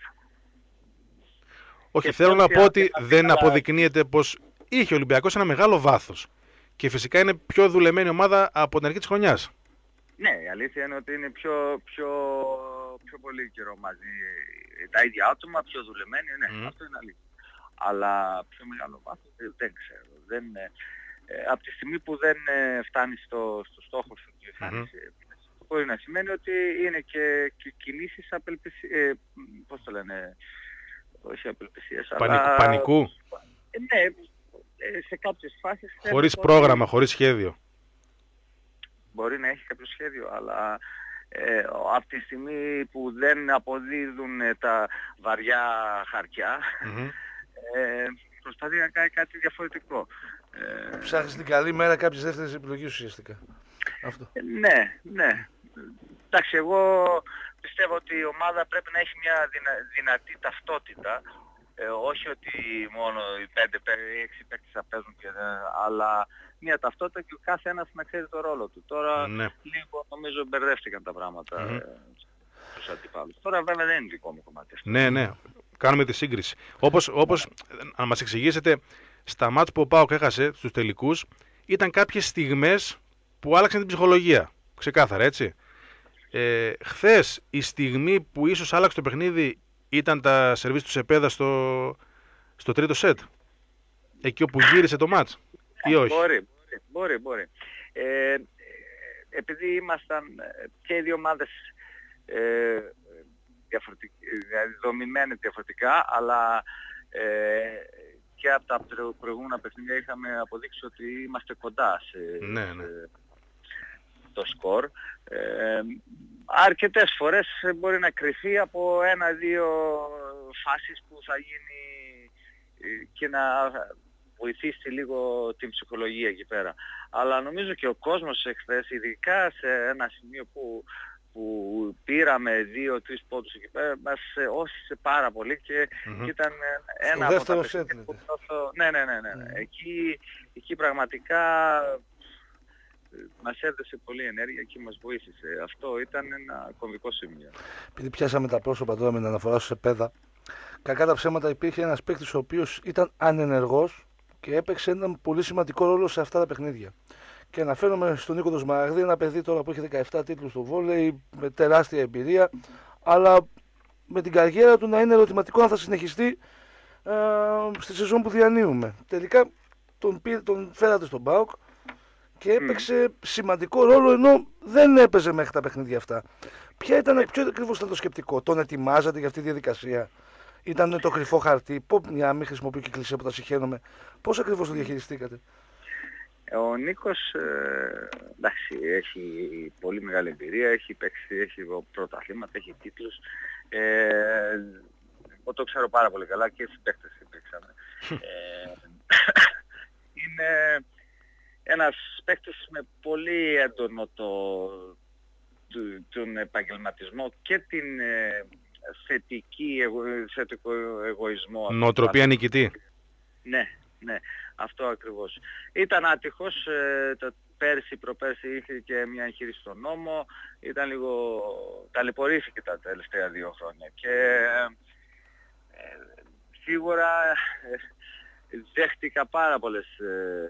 C: Όχι, θέλω να πω ότι δεν αλλά... αποδεικνύεται πως είχε ο Ολυμπιακός ένα μεγάλο βάθος και φυσικά είναι πιο δουλεμένη ομάδα από την αρχή της χρονιάς.
D: Ναι, η αλήθεια είναι ότι είναι πιο, πιο, πιο πολύ καιρό μαζί. Τα ίδια άτομα, πιο δουλεμένοι, ναι, mm. αυτό είναι αλήθεια. Αλλά πιο μεγάλο βάθος δεν ξέρω. Δεν, ε, από τη στιγμή που δεν ε, φτάνει στο, στο στόχο σου και φτάνει mm-hmm. μπορεί να σημαίνει ότι είναι και, και κινήσεις απελπισίας, ε, πώς το λένε, όχι απελπισίας,
C: Πανικ,
D: αλλά...
C: Πανικού.
D: Ε, ναι, ε, σε κάποιες φάσεις...
C: Χωρίς πρόγραμμα, χωρίς σχέδιο.
D: Μπορεί να έχει κάποιο σχέδιο, αλλά ε, από τη στιγμή που δεν αποδίδουν τα βαριά χαρτιά,
C: mm-hmm.
D: ε, προσπαθεί να κάνει κάτι διαφορετικό.
A: Ε, Ψάχνεις την καλή μέρα κάποιες δεύτερες επιλογές ουσιαστικά. Αυτό.
D: Ε, ναι, ναι. Εντάξει, εγώ πιστεύω ότι η ομάδα πρέπει να έχει μια δυνα, δυνατή ταυτότητα. Ε, όχι ότι μόνο οι πέντε έξι παίκτες θα παίζουν, και, ε, αλλά μια ταυτότητα και ο κάθε ένας να ξέρει το ρόλο του. Τώρα
C: ναι.
D: λίγο νομίζω μπερδεύτηκαν τα πράγματα
C: mm-hmm.
D: ε, στους αντιπάλους. Τώρα βέβαια δεν είναι δικό μου κομμάτι αυτό.
C: Ναι, ναι. Κάνουμε τη σύγκριση. Όπως, όπως να μας εξηγήσετε, στα μάτς που ο ΠΑΟΚ έχασε στους τελικούς, ήταν κάποιες στιγμές που άλλαξαν την ψυχολογία. Ξεκάθαρα, έτσι. Ε, χθες η στιγμή που ίσως άλλαξε το παιχνίδι ήταν τα σερβίς του Σεπέδα στο, στο τρίτο σετ. Εκεί όπου γύρισε το μάτς. Ή όχι.
D: Μπορεί, μπορεί, μπορεί. Ε, επειδή ήμασταν και οι δύο ομάδες ε, δηλαδή δομημένες διαφορετικά, αλλά ε, και από τα προηγούμενα παιχνίδια είχαμε αποδείξει ότι είμαστε κοντά σε,
C: ναι, ναι.
D: σε το σκορ. Ε, αρκετές φορές μπορεί να κρυφεί από ένα-δύο φάσεις που θα γίνει και να βοηθήσει λίγο την ψυχολογία εκεί πέρα. αλλά νομίζω και ο κόσμος εχθές, ειδικά σε ένα σημείο που, που πήραμε δύο-τρεις πόντους εκεί πέρα, μας όθησε πάρα πολύ και, mm-hmm. και ήταν ένα
A: στο
D: από τα
A: σετ,
D: που τόσο... Ναι, ναι, ναι, ναι. Mm-hmm. Εκεί, εκεί πραγματικά μας έδωσε πολλή ενέργεια και μας βοήθησε. Αυτό ήταν ένα κομβικό σημείο.
A: Επειδή πιάσαμε τα πρόσωπα τώρα με την αναφορά στο Σεπέδα, κακά τα ψέματα υπήρχε ένας παίκτης ο οποίος ήταν ανενεργός και έπαιξε έναν πολύ σημαντικό ρόλο σε αυτά τα παιχνίδια. Και αναφέρομαι στον Νίκο Δοσμαραγδί, ένα παιδί τώρα που έχει δεκαεπτά τίτλους στο βόλεϊ, με τεράστια εμπειρία, αλλά με την καριέρα του να είναι ερωτηματικό αν θα συνεχιστεί ε, στη σεζόν που διανύουμε. Τελικά τον, τον φέρατε στον ΠΑΟΚ και έπαιξε mm. σημαντικό ρόλο, ενώ δεν έπαιζε μέχρι τα παιχνίδια αυτά. Ποια ήταν, ποιο ακριβώς ήταν το σκεπτικό, τον ετοιμάζατε για αυτή τη διαδικασία? Ήταν το κρυφό χαρτί, πω, για να μην χρησιμοποιώ και κλισέ που τα συχαίνομαι, πώς ακριβώς το διαχειριστήκατε?
D: Ο Νίκος, ε, εντάξει, έχει πολύ μεγάλη εμπειρία, έχει παίξει, έχει πρωταθλήματα, έχει τίτλους. Ε, εγώ το ξέρω πάρα πολύ καλά και οι παίκτες παίξαμε. ε, είναι ένας παίκτης με πολύ έντονο το, το, τον επαγγελματισμό και την ε, θετική, εγω, θετικό εγωισμό.
C: Νοοτροπία νικητή.
D: Ναι, ναι, αυτό ακριβώς. Ήταν άτυχος, ε, το πέρσι, προπέρσι είχε και μια εγχείρηση στον νόμο, ήταν λίγο, ταλαιπωρήθηκε τα τελευταία δύο χρόνια και ε, σίγουρα ε, δέχτηκα πάρα πολλές, ε,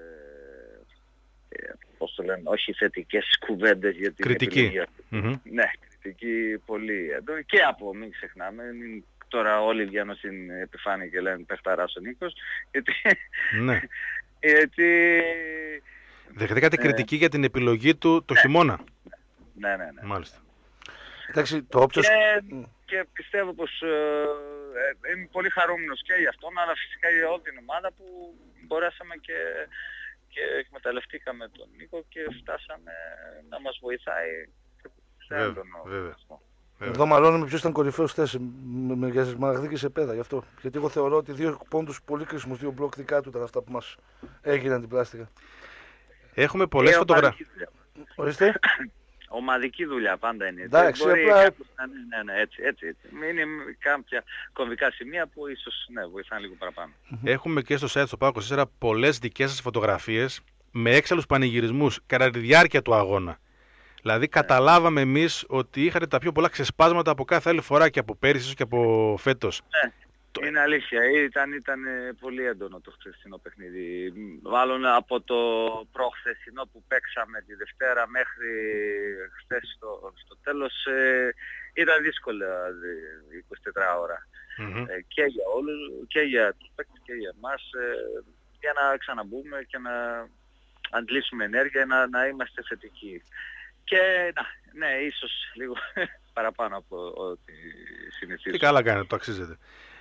D: ε, πώς το λένε, όχι θετικές κουβέντες για την επιλογή. Mm-hmm. Ναι, κριτική πολύ έντονη και από, μην ξεχνάμε, μην, τώρα όλοι βγαίνουν στην επιφάνεια και λένε παιχταράς ο Νίκος, γιατί...
A: Ναι.
D: γιατί
C: δεχτήκατε
D: ε,
C: κριτική για την επιλογή του το ναι, χειμώνα.
D: Ναι, ναι, ναι.
C: Μάλιστα.
A: Εντάξει, το όποιος...
D: και, και πιστεύω πως ε, ε, είμαι πολύ χαρούμενος και για αυτόν, αλλά φυσικά για όλη την ομάδα που μπορέσαμε και, και εκμεταλλευτήκαμε τον Νίκο και φτάσαμε να μας βοηθάει σε έντονο.
C: Βέβαια.
A: Εδώ μαλώνουμε ποιος ήταν κορυφαίος θέση με Μαραγδί και Σεπέδα, γι' αυτό. Γιατί εγώ θεωρώ ότι δύο πόντους πολύ κρίσιμους, δύο μπλοκ δικά του ήταν αυτά που μας έγιναν την πλάστικα.
C: Έχουμε πολλές φωτογραφίες.
A: Ορίστε.
D: Ομαδική δουλειά πάντα είναι.
A: Εντάξει,
D: μπορεί
A: απλά...
D: κάποιος να είναι, ναι, ναι, έτσι, έτσι, έτσι. Είναι κάποια κομβικά σημεία που ίσως ναι, βοηθάνε λίγο παραπάνω.
C: Έχουμε και στο site στο ΠΑΟΚ είκοσι τέσσερα πολλές δικές σας φωτογραφίες με έξαλλους πανηγυρισμούς κατά τη διάρκεια του αγώνα. Δηλαδή καταλάβαμε εμείς ότι είχατε τα πιο πολλά ξεσπάσματα από κάθε άλλη φορά και από πέρυσι και από φέτος.
D: Ναι, το... είναι αλήθεια. Ήταν, ήταν πολύ έντονο το χθεσινό παιχνίδι. Μάλλον από το προχθεσινό που παίξαμε τη Δευτέρα μέχρι χθες στο, στο τέλος ε, ήταν δύσκολα είκοσι τέσσερις ώρα. Mm-hmm. Ε, και για όλους, και για τους παίκτες και για εμάς ε, για να ξαναμπούμε και να αντλήσουμε ενέργεια, να, να είμαστε θετικοί. Και να, ναι, ίσως λίγο παραπάνω από ό,τι συνηθίζω.
C: Τι καλά κάνετε, το αξίζετε.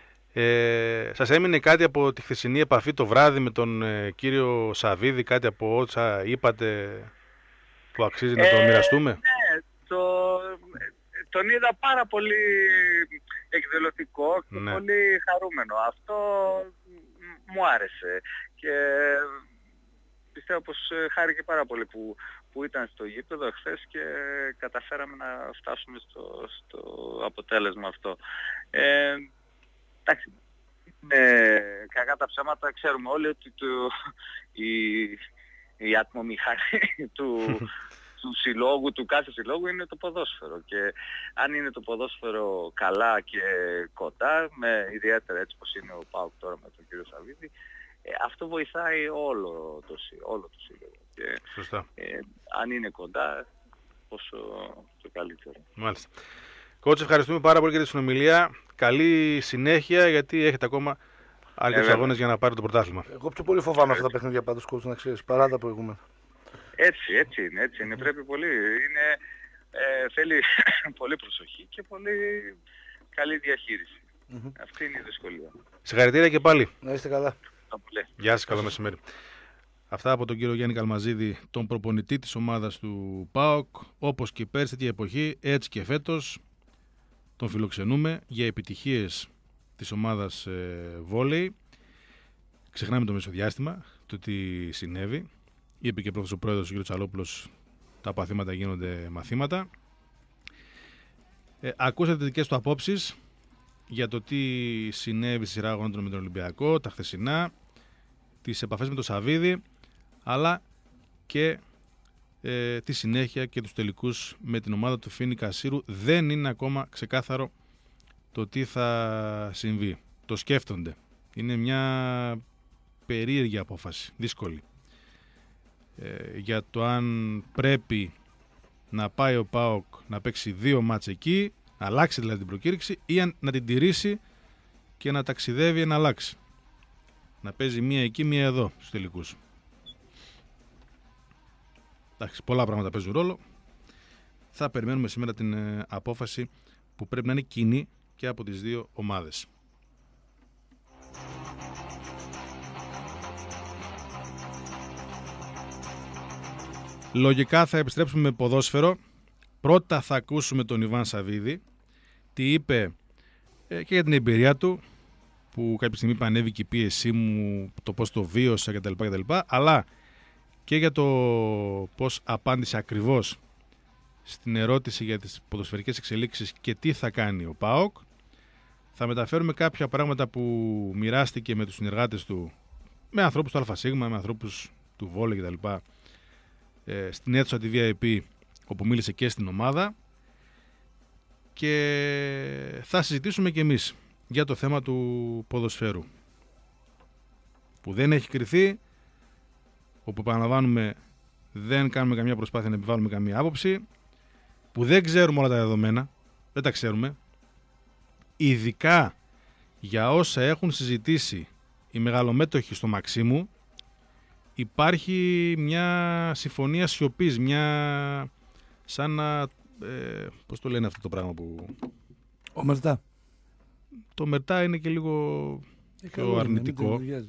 C: Ε, σας έμεινε κάτι από τη χθεσινή επαφή το βράδυ με τον ε, κύριο Σαββίδη, κάτι από όσα είπατε που αξίζει να το ε, μοιραστούμε?
D: Ναι, το, τον είδα πάρα πολύ εκδηλωτικό και ναι, πολύ χαρούμενο. Αυτό μου άρεσε και πιστεύω πως χάρηκε πάρα πολύ που, που ήταν στο γήπεδο εχθές και καταφέραμε να φτάσουμε στο, στο αποτέλεσμα αυτό. Ε, εντάξει, ε, κακά τα ψέματα ξέρουμε όλοι ότι το, η, η ατμομηχανή του, του συλλόγου, του κάθε συλλόγου είναι το ποδόσφαιρο και αν είναι το ποδόσφαιρο καλά και κοντά, με ιδιαίτερα έτσι πως είναι ο ΠΑΟΚ τώρα με τον κύριο Σαββίδη, Ε, αυτό βοηθάει όλο το, όλο το σύλλογο. Και,
C: σωστά.
D: Ε, αν είναι κοντά, πόσο το καλύτερο.
C: Μάλιστα. Κότσε, ευχαριστούμε πάρα πολύ για τη συνομιλία. Καλή συνέχεια, γιατί έχετε ακόμα αρκετούς ε, αγώνες για να πάρετε το πρωτάθλημα.
A: Εγώ πιο πολύ φοβάμαι αυτά τα παιχνίδια πάντως, Κότσε, να ξέρεις, παρά τα προηγούμενα.
D: Έτσι, έτσι είναι, έτσι είναι. Mm. Πρέπει πολύ. Είναι, ε, θέλει πολύ προσοχή και πολύ καλή διαχείριση. Mm-hmm. Αυτή είναι η δυσκολία.
C: Συγχαρητήρια και πάλι.
A: Να είστε καλά.
C: Γεια σας, καλό μεσημέρι. Αυτά από τον κύριο Γιάννη Καλμαζίδη, τον προπονητή της ομάδας του ΠΑΟΚ. Όπως και πέρσι τέτοια εποχή, έτσι και φέτος τον φιλοξενούμε για επιτυχίες της ομάδας ε, βόλεϊ. Ξεχνάμε το μεσοδιάστημα, το τι συνέβη είπε και πρώτος ο πρόεδρος ο κ. Τσαλόπουλος, τα παθήματα γίνονται μαθήματα. Ε, ακούσατε δικές του απόψεις για το τι συνέβη στη σειρά αγώνων με τον Ολυμπιακό, τα χθεσινά, τις επαφές με τον Σαββίδη, αλλά και ε, τη συνέχεια και τους τελικούς με την ομάδα του Φίνη Κασίρου. Δεν είναι ακόμα ξεκάθαρο το τι θα συμβεί. Το σκέφτονται. Είναι μια περίεργη απόφαση, δύσκολη. Ε, για το αν πρέπει να πάει ο ΠΑΟΚ να παίξει δύο μάτς εκεί, να αλλάξει δηλαδή την προκήρυξη, ή αν, να την τηρήσει και να ταξιδεύει να αλλάξει. Να παίζει μία εκεί, μία εδώ στους τελικούς. Εντάξει, πολλά πράγματα παίζουν ρόλο. Θα περιμένουμε σήμερα την ε, απόφαση που πρέπει να είναι κοινή και από τις δύο ομάδες. Λογικά θα επιστρέψουμε με ποδόσφαιρο. Πρώτα θα ακούσουμε τον Ιβάν Σαββίδη, τι είπε ε, και για την εμπειρία του, που κάποια στιγμή πανέβηκε η πίεσή μου, το πώς το βίωσα κτλ, κτλ, αλλά και για το πώς απάντησε ακριβώς στην ερώτηση για τις ποδοσφαιρικές εξελίξεις και τι θα κάνει ο ΠΑΟΚ. Θα μεταφέρουμε κάποια πράγματα που μοιράστηκε με τους συνεργάτες του, με ανθρώπους του ΑΣ, με ανθρώπους του Βόλε κτλ, ε, στην αίθουσα τη βι άι πι, όπου μίλησε και στην ομάδα, και θα συζητήσουμε και εμείς για το θέμα του ποδοσφαίρου, που δεν έχει κριθεί, όπου επαναλαμβάνουμε δεν κάνουμε καμία προσπάθεια να επιβάλλουμε καμία άποψη, που δεν ξέρουμε όλα τα δεδομένα, δεν τα ξέρουμε, ειδικά για όσα έχουν συζητήσει οι μεγαλομέτωχοι στο Μαξίμου. Υπάρχει μια συμφωνία σιωπής, μια σαν να, ε, πώς το λένε αυτό το πράγμα που...
A: Ο Μερτά.
C: Το Μερτά είναι και λίγο ε, πιο αρνητικό. Είναι,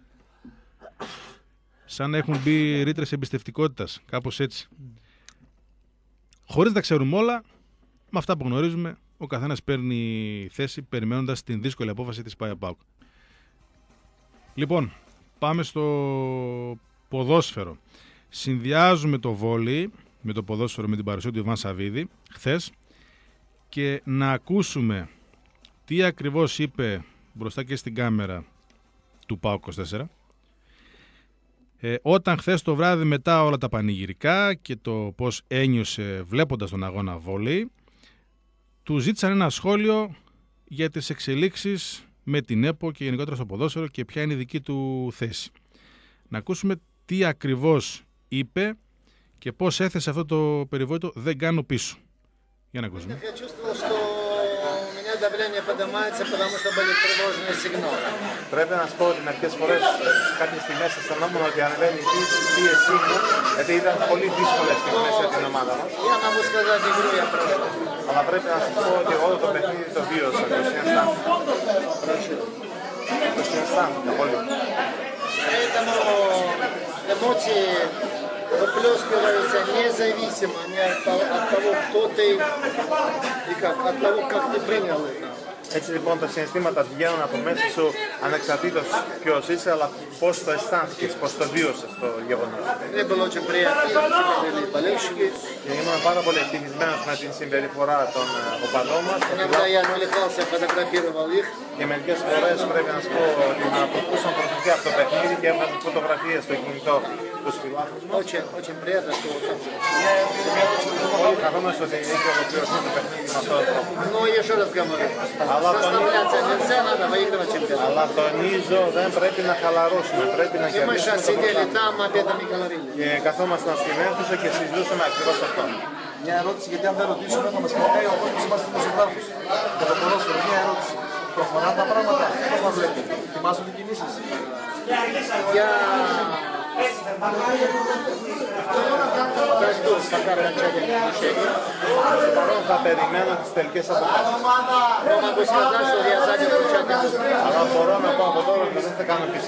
C: σαν να έχουν μπει ρήτρες εμπιστευτικότητας, κάπως έτσι. Mm. Χωρίς να τα ξέρουμε όλα, με αυτά που γνωρίζουμε, ο καθένας παίρνει θέση περιμένοντας την δύσκολη απόφαση της ΠΑΟΚ. Λοιπόν, πάμε στο ποδόσφαιρο. Συνδυάζουμε το βόλεϊ με το ποδόσφαιρο με την παρουσία του Ιβάν Σαββίδη χθες, και να ακούσουμε τι ακριβώς είπε μπροστά και στην κάμερα του ΠΑΟΚ είκοσι τέσσερα, ε, όταν χθες το βράδυ, μετά όλα τα πανηγυρικά και το πώς ένιωσε βλέποντας τον αγώνα βόλεϊ, του ζήτησαν ένα σχόλιο για τις εξελίξεις με την ΕΠΟ και γενικότερα στο ποδόσφαιρο και ποια είναι η δική του θέση. Να ακούσουμε τι ακριβώς είπε και πώς έθεσε αυτό το περιβόητο «δεν κάνω πίσω». Για να ακούσουμε.
E: Πρέπει να σου πω ότι μερικές φορές κάποιες στιγμές αισθανόμουν ότι ανεβαίνει η πίεσή μου, γιατί ήταν πολύ δύσκολες στιγμές για την ομάδα μας. Αλλά πρέπει να σου πω ότι εγώ το παιχνίδι το βίωσα, το συναισθάνομαι πολύ.
F: Эмоции выплескиваются независимо от того, кто ты и как, от того, как ты принял это.
E: Έτσι λοιπόν τα συναισθήματα βγαίνουν από μέσα σου ανεξαρτήτως ποιος είσαι, αλλά πώς το αισθάνθηκες, πώς το βίωσες το γεγονός. Και ήμουν πάρα πολύ ευτυχισμένος με την συμπεριφορά των οπαδών μας. Και μερικές φορές πρέπει να σου πω ότι να αποκτούσαν προσοχή από το παιχνίδι και έβγαλαν φωτογραφίες στο κινητό τους φιλάθλους μας. Πολύ χαρούμενος ότι έχει ολοκληρωθεί το παιχνίδι με αυτόν τον τρόπο. Αλλά Αλλά τονίζω, δεν πρέπει να χαλαρώσουμε, πρέπει να κερδίσουμε το πρωτάθλημα. Και καθόμασταν στην αίθουσα και συζητούσαμε ακριβώς αυτό.
G: Μια ερώτηση, γιατί αν δεν ρωτήσουμε θα μας πει ο κόσμος είμαστε δημοσιογράφους. Για το ποδόσφαιρο, μια ερώτηση. Προχωρά τα πράγματα, πώς μας βλέπετε, θυμάσαι τις κινήσεις.
F: Για...
E: Θα περιμένω τις τελικές αποφάσεις. Αλλά μπορώ να πω από τώρα ότι δεν θα κάνω πίσω.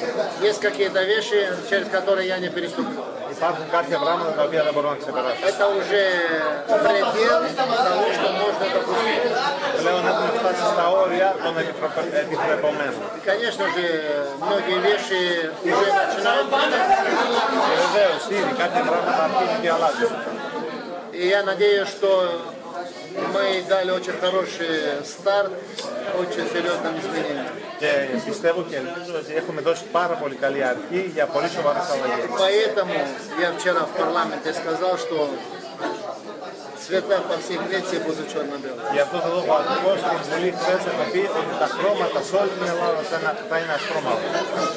E: Υπάρχουν κάποια πράγματα τα οποία δεν μπορώ να ξεπεράσω. Πλέον έχουμε φτάσει μέσα στα όρια των επιτρεπωμένων.
F: Конечно же, многие вещи уже начинают меняться.
E: Βεβαίως, ήδη κάποια πράγματα αρχίζουν και αλλάζουν.
F: И я надеюсь, что мы дали очень хороший старт, очень серьезным изменениям.
E: Και πιστεύω και ελπίζω ότι έχουμε δώσει πάρα πολύ καλή αρχή για πολύ σοβαρές αλλαγές.
F: Поэтому я вчера в парламенте сказал, что цвета по всей Греции будут черно-белые.
E: Γι' αυτό το λόγο ακριβώς στην Βουλή χθες έχω πει ότι τα χρώματα σε όλη την Ελλάδα θα είναι ασπρόμαυρα.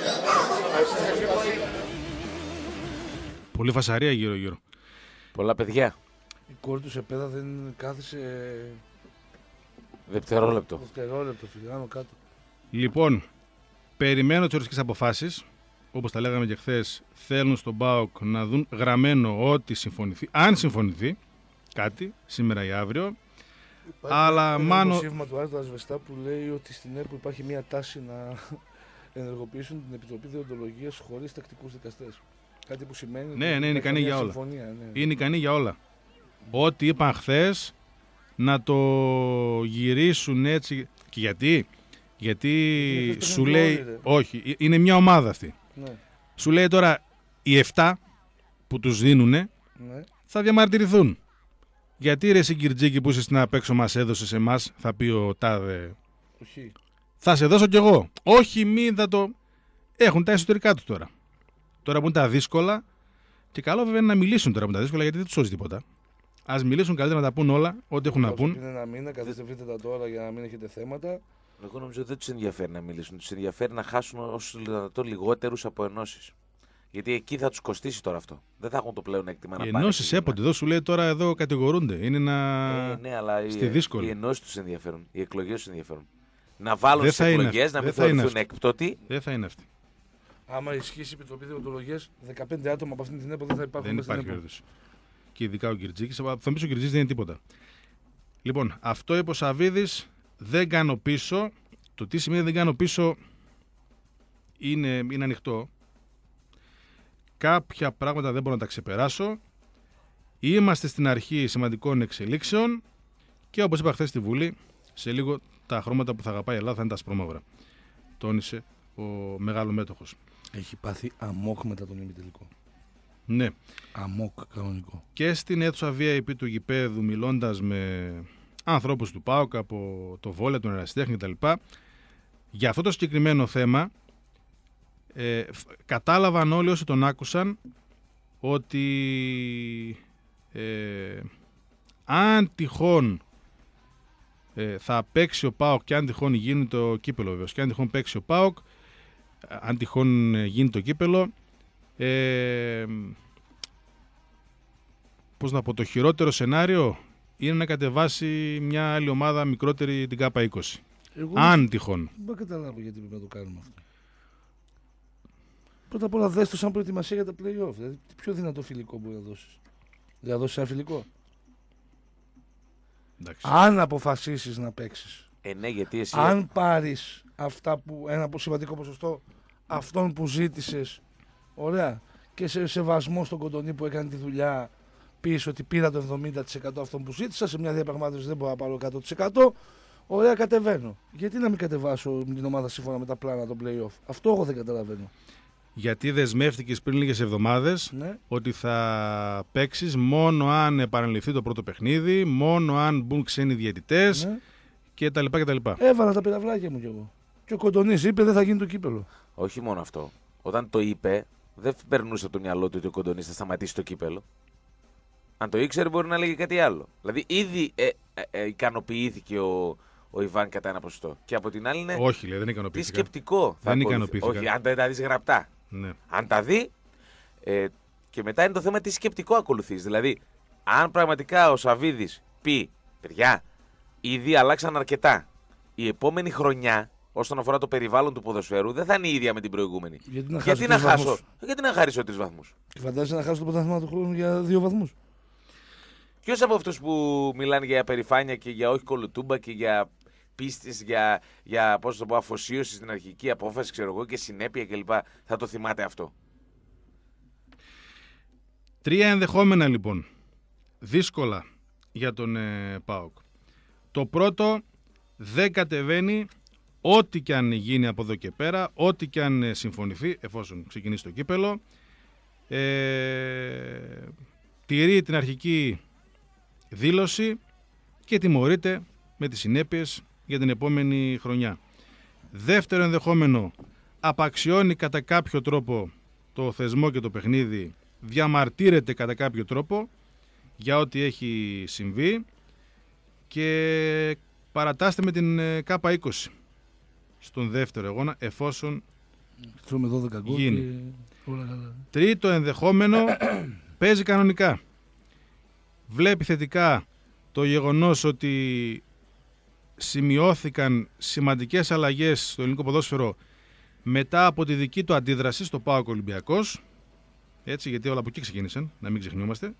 C: Πολύ φασαρία γύρω-γύρω.
B: Πολλά παιδιά.
A: Η κόρη του σε πέδα δεν κάθισε
B: Δευτερόλεπτο.
A: δευτερόλεπτο, φίλε, άνω κάτω.
C: Λοιπόν, περιμένω τις οριστικές αποφάσεις. Όπως τα λέγαμε και χθες, θέλουν στον ΠΑΟΚ να δουν γραμμένο ότι συμφωνηθεί, αν συμφωνηθεί κάτι, σήμερα ή αύριο.
A: Υπάρχει
C: Αλλά
A: ένα
C: μάνο...
A: δημοσίευμα του Άρη Ασβεστά που λέει ότι στην ΕΠΟ υπάρχει μια τάση να ενεργοποιήσουν την Επιτροπή Δεοντολογίας χωρίς τακτικούς δικαστές. Κάτι που σημαίνει
C: Ναι,
A: ότι
C: ναι, είναι
A: υπάρχει
C: ικανή
A: μια
C: για όλα.
A: συμφωνία, ναι.
C: Είναι ικανή για όλα. Ό,τι είπαν χθες να το γυρίσουν έτσι. Και γιατί, γιατί
A: Γιατί
C: σου
A: το
C: λέει.
A: όλοι, ρε.
C: Όχι, είναι μια ομάδα αυτή.
A: Ναι,
C: Σου λέει τώρα οι εφτά που τους δίνουνε
A: ναι.
C: θα διαμαρτυρηθούν. Γιατί ρε εσύ Κυρτζίκη που είσαι στην απ' έξω μας έδωσες εμάς, θα πει ο τάδε.
A: Όχι.
C: Θα σε δώσω κι εγώ. Όχι, μην θα το. Έχουν τα εσωτερικά του τώρα. Τώρα που είναι τα δύσκολα. Και καλό βέβαια είναι να μιλήσουν τώρα που είναι τα δύσκολα γιατί δεν του σώζει τίποτα. Ας μιλήσουν καλύτερα να τα πούν όλα, ό,τι έχουν να πούν.
A: Είναι ένα μήνα, καθίστε βρείτε τα τώρα για να μην έχετε θέματα.
B: Εγώ νομίζω ότι δεν τους ενδιαφέρει να μιλήσουν. Τους ενδιαφέρει να χάσουν όσο δυνατόν λιγότερους από ενώσεις. Γιατί εκεί θα τους κοστίσει τώρα αυτό. Δεν θα έχουν το πλέον έκτημα να
C: Οι
B: πάνε.
C: ενώσεις έπονται εδώ, σου λέει τώρα εδώ κατηγορούνται. Είναι να.
B: Ε, ναι, αλλά
C: στη
B: οι,
C: δύσκολη.
B: οι ενώσεις τους ενδιαφέρουν. Οι εκλογές τους ενδιαφέρουν. Να βάλουν
C: Δεν
B: στις
C: θα είναι
B: εκλογές,
C: αυτή.
B: να μην
C: Δεν θα είναι
B: θεωρηθούν
C: αυτή.
B: έκπτωτοι.
C: Δεν θα είναι αυτή.
A: Άμα ισχύσει η Επιτροπή Δεοντολογίας, δεκαπέντε άτομα από αυτήν την ΕΠΟ δεν θα υπάρχουν
C: Δεν
A: μέσα στην
C: υπάρχει
A: ΕΠΟ.
C: περίπτωση. Και ειδικά ο Κυρτζίκης. Θα μου πει ο Κυρτζίκης δεν είναι τίποτα. Λοιπόν, αυτό είπε ο Σαββίδης. Δεν κάνω πίσω. Το τι σημαίνει δεν κάνω πίσω είναι, είναι ανοιχτό. Κάποια πράγματα δεν μπορώ να τα ξεπεράσω. Είμαστε στην αρχή σημαντικών εξελίξεων και όπως είπα χθες στη Βουλή, σε λίγο τα χρώματα που θα αγαπάει η Ελλάδα θα είναι τα ασπρόμαυρα. Τόνισε ο μεγάλο μέτοχος.
A: Έχει πάθει αμόκ μετά τον ημιτελικό.
C: Ναι.
A: Αμόκ κανονικό.
C: Και στην αίθουσα βι άι πι του γηπέδου, μιλώντας με ανθρώπους του ΠΑΟΚ από το Βόλεα, τον Ερασιτέχνη κτλ. Για αυτό το συγκεκριμένο θέμα ε, κατάλαβαν όλοι όσοι τον άκουσαν ότι ε, αν τυχόν ε, θα παίξει ο ΠΑΟΚ και αν τυχόν γίνει το κύπελο βέβαιος και αν τυχόν παίξει ο ΠΑΟΚ, αν τυχόν γίνει το κύπελο, ε, πώς να πω, το χειρότερο σενάριο είναι να κατεβάσει μια άλλη ομάδα μικρότερη την Κάπα είκοσι.
A: Εγώ
C: Αν τυχόν.
A: δεν μπορώ να καταλάβω γιατί πρέπει να το κάνουμε αυτό. Πρώτα απ' όλα δες το σαν προετοιμασία για τα play-off. Δηλαδή, τι πιο δυνατό φιλικό μπορεί να δώσεις. Δηλαδή, να δώσεις ένα φιλικό.
C: Εντάξει.
A: Αν αποφασίσεις να παίξεις.
B: Ε, ναι, γιατί εσύ.
A: Αν πάρεις αυτά που, ένα σημαντικό ποσοστό αυτών που ζήτησες, ωραία, και σε σεβασμό στον Κοντονή που έκανε τη δουλειά, πεις ότι πήρα το εβδομήντα τοις εκατό αυτών που ζήτησα, σε μια διαπραγμάτευση δεν μπορώ να πάρω εκατό τοις εκατό, ωραία, κατεβαίνω. Γιατί να μην κατεβάσω με την ομάδα σύμφωνα με τα πλάνα των play-off. Αυτό εγώ δεν καταλαβαίνω.
C: Γιατί δεσμεύτηκες πριν λίγες εβδομάδες
A: Ναι.
C: ότι θα παίξεις μόνο αν επαναληφθεί το πρώτο παιχνίδι, μόνο αν μπουν ξένοι διαιτητές
A: Ναι.
C: κτλ. κτλ.
A: Έβαλα τα πυραυλάκια μου κι εγώ. Και ο Κοντονής είπε δεν θα γίνει το κύπελο.
B: Όχι μόνο αυτό. Όταν το είπε, δεν περνούσε από το μυαλό του ότι ο Κοντονής θα σταματήσει το κύπελο. Αν το ήξερε, μπορεί να λέγει κάτι άλλο. Δηλαδή, ήδη ε, ε, ε, ικανοποιήθηκε ο, ο Ιβάν κατά ένα ποσοστό. Και από την άλλη είναι.
C: Όχι, λέει, δεν
B: Τι
C: ικανοποιήθηκα.
B: σκεπτικό θα
C: Δεν
B: ακολουθεί.
C: ικανοποιήθηκα.
B: Όχι, αν δεν τα δει γραπτά.
C: Ναι.
B: Αν τα δει. Ε, και μετά είναι το θέμα τι σκεπτικό ακολουθεί. Δηλαδή, αν πραγματικά ο Σαββίδης πει, παιδιά, ήδη αλλάξαν αρκετά. Η επόμενη χρονιά, όσον αφορά το περιβάλλον του ποδοσφαίρου, δεν θα είναι η ίδια με την προηγούμενη.
A: Γιατί να
B: Γιατί
A: χάσω
B: να
A: τρεις
B: χάσω,
A: βαθμούς.
B: γιατί να χαρίσω τρεις βαθμούς.
A: Και φαντάζεσαι να χάσω το πρωτάθλημα του χρόνου για δύο βαθμούς.
B: Ποιος από αυτούς που μιλάνε για περηφάνεια και για όχι κολοτούμπα και για πίστης, για, για πώς το πω, αφοσίωση στην αρχική απόφαση, ξέρω εγώ, και συνέπεια κλπ. Θα το θυμάται αυτό.
C: Τρία ενδεχόμενα λοιπόν δύσκολα για τον ε, ΠΑΟΚ. Το πρώτο δεν κατεβαίνει ό,τι και αν γίνει από εδώ και πέρα, ό,τι και αν συμφωνηθεί, εφόσον ξεκινήσει το κύπελο. Ε, τηρεί την αρχική δήλωση και τιμωρείται με τις συνέπειες για την επόμενη χρονιά. Δεύτερο ενδεχόμενο, απαξιώνει κατά κάποιο τρόπο το θεσμό και το παιχνίδι, διαμαρτύρεται κατά κάποιο τρόπο για ό,τι έχει συμβεί και παρατάσσεται με την Κάπα είκοσι στον δεύτερο αγώνα, εφόσον γίνει. Τρίτο ενδεχόμενο, παίζει κανονικά. Βλέπει θετικά το γεγονός ότι σημειώθηκαν σημαντικές αλλαγές στο ελληνικό ποδόσφαιρο μετά από τη δική του αντίδραση στο ΠΑΟΚ Ολυμπιακός. Έτσι, γιατί όλα από εκεί ξεκίνησαν, να μην ξεχνιόμαστε.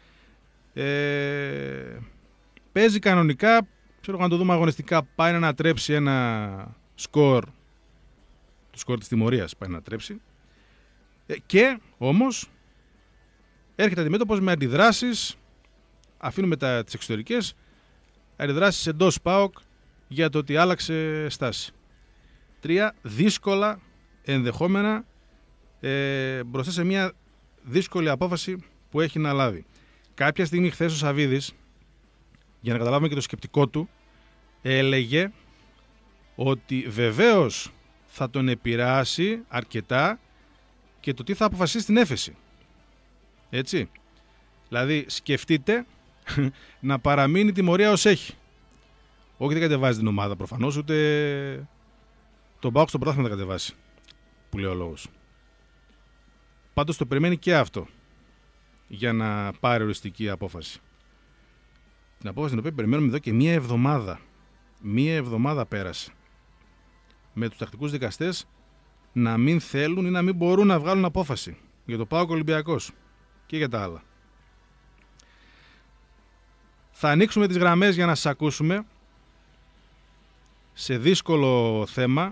C: Ε, παίζει κανονικά, ξέρω να το δούμε αγωνιστικά, πάει να ανατρέψει ένα σκορ, το σκορ της τιμωρίας πάει να ανατρέψει. Ε, και όμως έρχεται αντιμέτωπος με αντιδράσεις, αφήνουμε τα, τις εξωτερικές, αντιδράσεις εντός ΠΑΟΚ για το ότι άλλαξε στάση. Τρία δύσκολα ενδεχόμενα ε, μπροστά σε μια δύσκολη απόφαση που έχει να λάβει. Κάποια στιγμή χθες ο Σαβίδης, για να καταλάβουμε και το σκεπτικό του, έλεγε ότι βεβαίως θα τον επηρεάσει αρκετά και το τι θα αποφασίσει στην έφεση. Έτσι. Δηλαδή σκεφτείτε να παραμείνει τιμωρία ως έχει. Όχι δεν κατεβάζει την ομάδα προφανώς, ούτε τον ΠΑΟΚ στο πρωτάθλημα δεν κατεβάσει, που λέει ο λόγος. Πάντως το περιμένει και αυτό για να πάρει οριστική απόφαση. Την απόφαση την οποία περιμένουμε εδώ και μία εβδομάδα. Μία εβδομάδα πέρασε. Με τους τακτικούς δικαστές να μην θέλουν ή να μην μπορούν να βγάλουν απόφαση για το ΠΑΟΚ Ολυμπιακός και για τα άλλα. Θα ανοίξουμε τις γραμμές για να σας ακούσουμε σε δύσκολο θέμα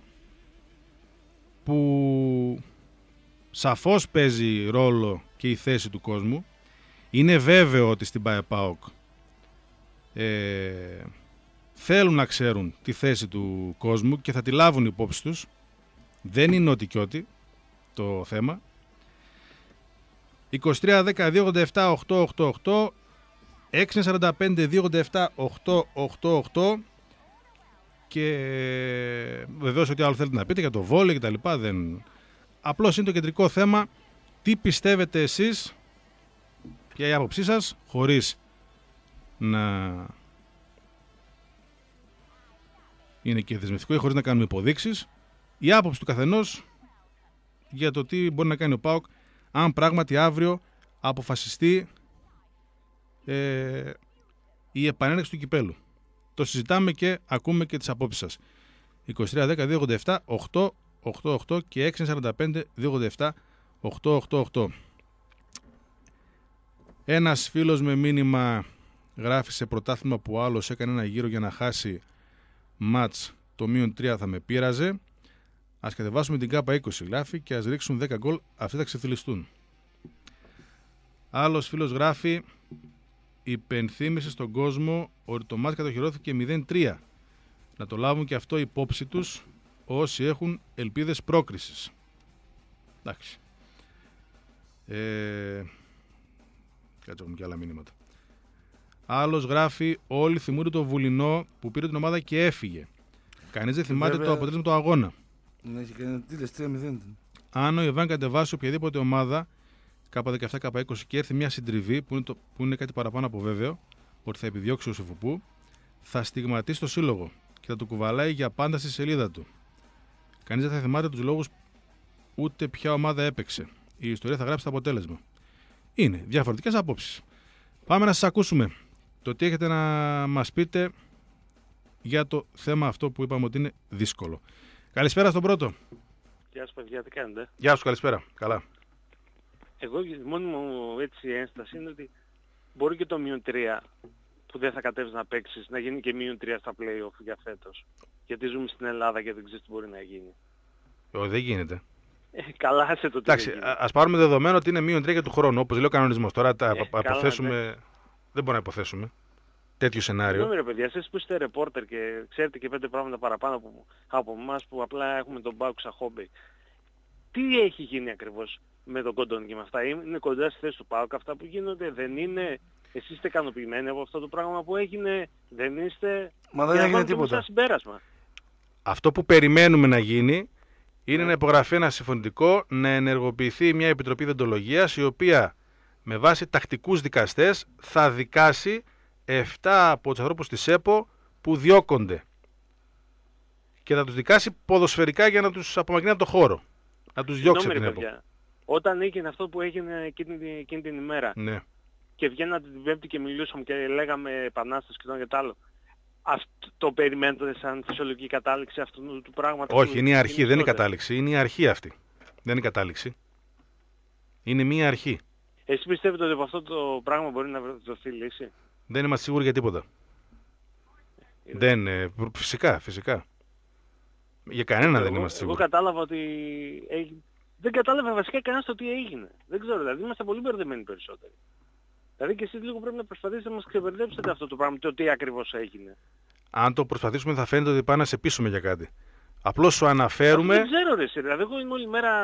C: που σαφώς παίζει ρόλο και η θέση του κόσμου. Είναι βέβαιο ότι στην ΠΑΟΚ ε, θέλουν να ξέρουν τη θέση του κόσμου και θα τη λάβουν υπόψη τους. Δεν είναι ό,τι κι ό,τι το θέμα. είκοσι τρία δέκα δύο ογδόντα επτά οκτακόσια ογδόντα οκτώ, έξι σαράντα πέντε δύο ογδόντα επτά οκτακόσια ογδόντα οκτώ και βεβαίως ό,τι άλλο θέλετε να πείτε για το βόλεϊ και τα λοιπά. Δεν... Απλώς είναι το κεντρικό θέμα. Τι πιστεύετε εσείς, ποια η άποψή σας, χωρίς να είναι και δεσμευτικό ή χωρίς να κάνουμε υποδείξεις, η άποψη του καθενός για το τι μπορεί να κάνει ο ΠΑΟΚ αν πράγματι αύριο αποφασιστεί ε, η επανέναρξη του κυπέλου. Το συζητάμε και ακούμε και τις απόψεις σας. είκοσι τρία δέκα δύο ογδόντα επτά οκτακόσια ογδόντα οκτώ και έξι σαράντα πέντε δύο ογδόντα επτά οκτακόσια ογδόντα οκτώ. Ένας φίλος με μήνυμα γράφει: σε πρωτάθλημα που άλλος έκανε ένα γύρο για να χάσει μάτς, το μείον τρία θα με πείραζε. Ας κατεβάσουμε την Κάπα είκοσι, γράφει, και ας ρίξουν δέκα γκολ, αυτοί θα ξεφυλιστούν. Άλλος φίλος γράφει: υπενθύμησε στον κόσμο ότι το μάτς κατοχυρώθηκε μηδέν τρία. Να το λάβουν και αυτό υπόψη τους όσοι έχουν ελπίδες πρόκρισης. Εντάξει. Ε... Κάτσε, έχουμε και άλλα μηνύματα. Άλλος γράφει: όλοι θυμούνται το Βουλινό που πήρε την ομάδα και έφυγε. Κανείς δεν θυμάται βέβαια το αποτέλεσμα του αγώνα.
A: Ναι, έχει κάνει τρία μηδέν.
C: Αν ο Ιβάν κατεβάσει οποιαδήποτε ομάδα Κάπα δεκαεπτά Κάπα είκοσι και έρθει μια συντριβή που είναι, το, που είναι κάτι παραπάνω από βέβαιο ότι θα επιδιώξει ο Σεφουπού, θα στιγματίσει το σύλλογο και θα του κουβαλάει για πάντα στη σελίδα του. Κανείς δεν θα θυμάται τους λόγους ούτε ποια ομάδα έπαιξε. Η ιστορία θα γράψει το αποτέλεσμα. Είναι διαφορετικές απόψεις. Πάμε να σας ακούσουμε το τι έχετε να μας πείτε για το θέμα αυτό που είπαμε ότι είναι δύσκολο. Καλησπέρα στον πρώτο.
H: Γεια σου παιδιά, τι κάνετε?
C: Γεια σου, καλησπέρα. Καλά.
H: Εγώ η μόνη μου έτσι ένσταση είναι ότι μπορεί και το μείον τρία που δεν θα κατέβεις να παίξεις να γίνει και μείον τρία στα play-off για φέτος. Γιατί ζούμε στην Ελλάδα και δεν ξέρεις τι μπορεί να γίνει.
C: Ο, δεν γίνεται.
H: Ε, καλά, άσε το τι.
C: Εντάξει, ας πάρουμε δεδομένο ότι είναι μείον τρία για του χρόνου, όπως λέει ο κανονισμός. Τώρα τα
H: ε,
C: αποθέσουμε. Ναι. Δεν μπορούμε να υποθέσουμε. τέτοιο σενάριο.
H: Συγγνώμη ρε παιδιά, εσείς που είστε ρεπόρτερ και ξέρετε και πέντε πράγματα παραπάνω από, από εμάς που απλά έχουμε τον ΠΑΟΚ σαν χόμπι. Τι έχει γίνει ακριβώς με τον Κοντόνι και με αυτά? Είναι κοντά στη θέση του ΠΑΟΚ αυτά που γίνονται? Δεν είναι? Εσείς είστε ικανοποιημένοι από αυτό το πράγμα που έγινε? Δεν είστε?
A: Μα δεν έγινε τίποτα.
H: Συμπέρασμα.
C: Αυτό που περιμένουμε να γίνει είναι να υπογραφεί ένα συμφωνητικό, να ενεργοποιηθεί μια επιτροπή δεντολογίας, η οποία με βάση τακτικούς δικαστές θα δικάσει επτά από τους ανθρώπους της ΕΠΟ που διώκονται. Και θα τους δικάσει ποδοσφαιρικά για να τους απομακρύνει από το χώρο. Να τους διώξει από την ΕΠΟ.
H: Όταν έγινε αυτό που έγινε εκείνη, εκείνη την ημέρα,
C: ναι,
H: και βγαίνατε την Πέμπτη και μιλούσαμε και λέγαμε επανάσταση και το και το άλλο, αυτό το περιμένετε σαν φυσιολογική κατάληξη αυτού του πράγματος?
C: Όχι, είναι η αρχή, δεν είναι η κατάληξη. Είναι η αρχή αυτή. Δεν είναι η κατάληξη. Είναι μία αρχή.
H: Εσείς πιστεύετε ότι από αυτό το πράγμα μπορεί να δοθεί λύση?
C: Δεν είμαστε σίγουροι για τίποτα. Είναι. Δεν, ε, φυσικά, φυσικά. Για κανένα δεν είμαστε σίγουροι.
H: Εγώ κατάλαβα ότι... Έχει... Δεν κατάλαβε βασικά κανένας το τι έγινε. Δεν ξέρω, δηλαδή είμαστε πολύ μπερδεμένοι περισσότεροι. Δηλαδή και εσείς λίγο πρέπει να προσπαθήσετε να μας ξεμπερδέψετε αυτό το πράγμα, το τι ακριβώς έγινε.
C: Αν το προσπαθήσουμε θα φαίνεται ότι πάμε να σε πείσουμε για κάτι. Απλώς σου αναφέρουμε...
H: Δεν ξέρω ρε, δηλαδή εγώ είμαι όλη μέρα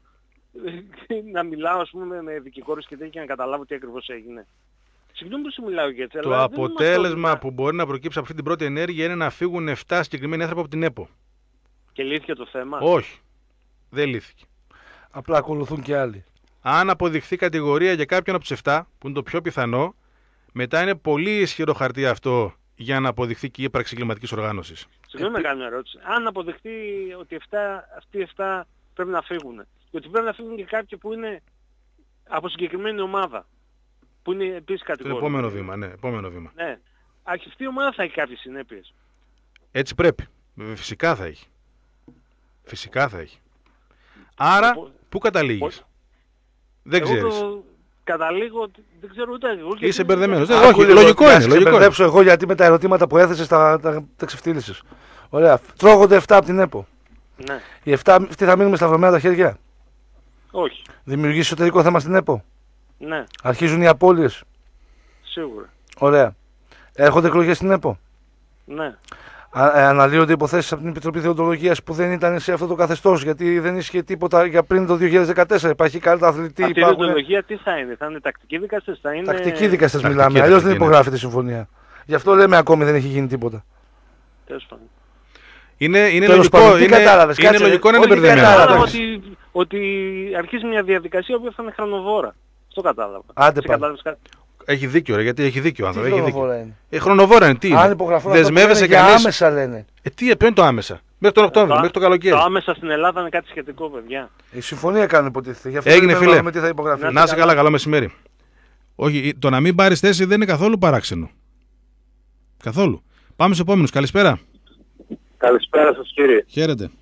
H: να μιλάω ας πούμε με δικηγόρους και τέτοια να καταλάβω τι ακριβώς έγινε. Συγγνώμη που σου μιλάω για έτσι,
C: το
H: αλλά
C: αποτέλεσμα που μπορεί να προκύψει από αυτή την πρώτη ενέργεια είναι να φύγουν επτά συγκεκριμένοι άνθρωποι από την ΕΠΟ.
H: Και λύθηκε το θέμα?
C: Όχι. Δεν λύθηκε.
A: Απλά ακολουθούν και άλλοι.
C: Αν αποδειχθεί κατηγορία για κάποιον από τους επτά, που είναι το πιο πιθανό, μετά είναι πολύ ισχυρό χαρτί αυτό για να αποδειχθεί και η ύπαρξη εγκληματικής οργάνωσης.
H: Συγγνώμη να κάνω μια ερώτηση. Αν αποδειχθεί ότι επτά, αυτοί οι επτά πρέπει να φύγουν, και ότι πρέπει να φύγουν και κάποιοι που είναι από συγκεκριμένη ομάδα, που είναι επίσης κατηγορία.
C: Το επόμενο βήμα, ναι, επόμενο βήμα.
H: Ναι. Αυτή η ομάδα θα έχει κάποιες συνέπειες.
C: Έτσι πρέπει. Φυσικά θα έχει. Φυσικά θα έχει. Άρα, πού καταλήγεις? Δεν ξέρεις.
H: Το... Καταλήγω, δεν ξέρω ούτε εγώ.
C: Είσαι μπερδεμένος.
A: Όχι, λογικό είναι. Λογικό να σε μπερδέψω εγώ γιατί με τα ερωτήματα που έθεσες τα, τα, τα ξεφτύλισες. Ωραία. Τρώγονται επτά από την ΕΠΟ. Ναι. Οι επτά αυτοί θα μείνουν με σταυρωμένα τα χέρια?
H: Όχι.
A: Δημιουργεί εσωτερικό θέμα στην ΕΠΟ?
H: Ναι.
A: Αρχίζουν οι απώλειες?
H: Σίγουρα.
A: Ωραία. Έρχονται εκλογές στην ΕΠΟ?
H: Ναι.
A: Α, ε, αναλύονται υποθέσεις από την Επιτροπή Δεοντολογίας που δεν ήταν σε αυτό το καθεστώς, γιατί δεν ίσχυε τίποτα για πριν το δύο χιλιάδες δεκατέσσερα. Υπάρχει καλύτερα αθλητή.
H: Αυτή
A: υπάρχουν...
H: η δεοντολογία τι θα είναι? Θα είναι τακτικοί δικαστές? Θα είναι...
A: Τακτικοί δικαστές μιλάμε. Αλλιώς δεν υπογράφεται η συμφωνία. Γι' αυτό λέμε ακόμη δεν έχει γίνει τίποτα.
H: Τέλος πάντων.
C: Είναι, είναι
A: Τέλος
C: λογικό,
A: πάντων,
C: είναι,
A: κάτσε,
C: είναι λογικό να είναι μπερδεμένο.
H: Κατάλαβα ότι, ότι αρχίζει μια διαδικασία που θα είναι χρονοβόρα. Αυτό κατάλαβα.
A: Άντε πάλι.
C: Έχει δίκιο, ρε, γιατί έχει δίκιο ο άνθρωπος.
A: Τι χρονοβόρα είναι?
C: Ε, χρονοβόρα είναι, τι είναι?
A: Αν υπογραφούν
C: δεσμεύεσαι
A: για
C: κανείς...
A: άμεσα λένε.
C: Ε, τι, ποιο είναι το άμεσα? Μέχρι τον Οκτώβριο, μέχρι το καλοκαίρι.
H: Το άμεσα στην Ελλάδα είναι κάτι σχετικό, παιδιά.
A: Η συμφωνία κάνουν υποτίθεται. Γι' αυτό
C: έγινε, φίλε.
A: Τι θα υπογραφεί.
C: Να, να είσαι καλά, καλό μεσημέρι. Όχι, το να μην πάρεις θέση δεν είναι καθόλου παράξενο. Καθόλου. Πάμε στους επόμενους. Καλησπέρα.
I: Καλησπέρα σας κύριε.
C: Χαίρετε.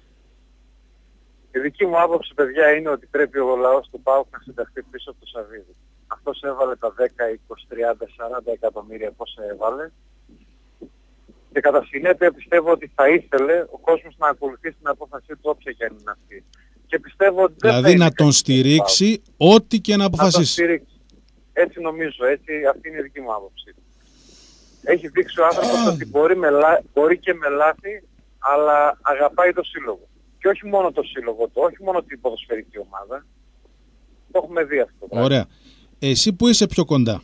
I: Η δική μου άποψη, παιδιά, είναι ότι πρέπει ο λαός του ΠΑΟΚ να συνταχθεί πίσω από το Σαββίδι. Αυτός έβαλε τα δέκα, είκοσι, τριάντα, σαράντα εκατομμύρια πόσα έβαλε. Και κατά συνέπεια πιστεύω ότι θα ήθελε ο κόσμος να ακολουθήσει την απόφασή του όποια και αν είναι αυτή. Και πιστεύω ότι δεν
C: δηλαδή να τον στηρίξει ό,τι και να αποφασίσει.
I: Να τον στηρίξει. Έτσι νομίζω, έτσι, αυτή είναι η δική μου άποψη. Έχει δείξει ο άνθρωπος ότι μπορεί, με, μπορεί και με λάθη, αλλά αγαπάει το σύλλογο. Και όχι μόνο το σύλλογο του, όχι μόνο την ποδοσφαιρική ομάδα. Το έχουμε δει αυτό.
C: Ωραία. Εσύ που είσαι πιο κοντά?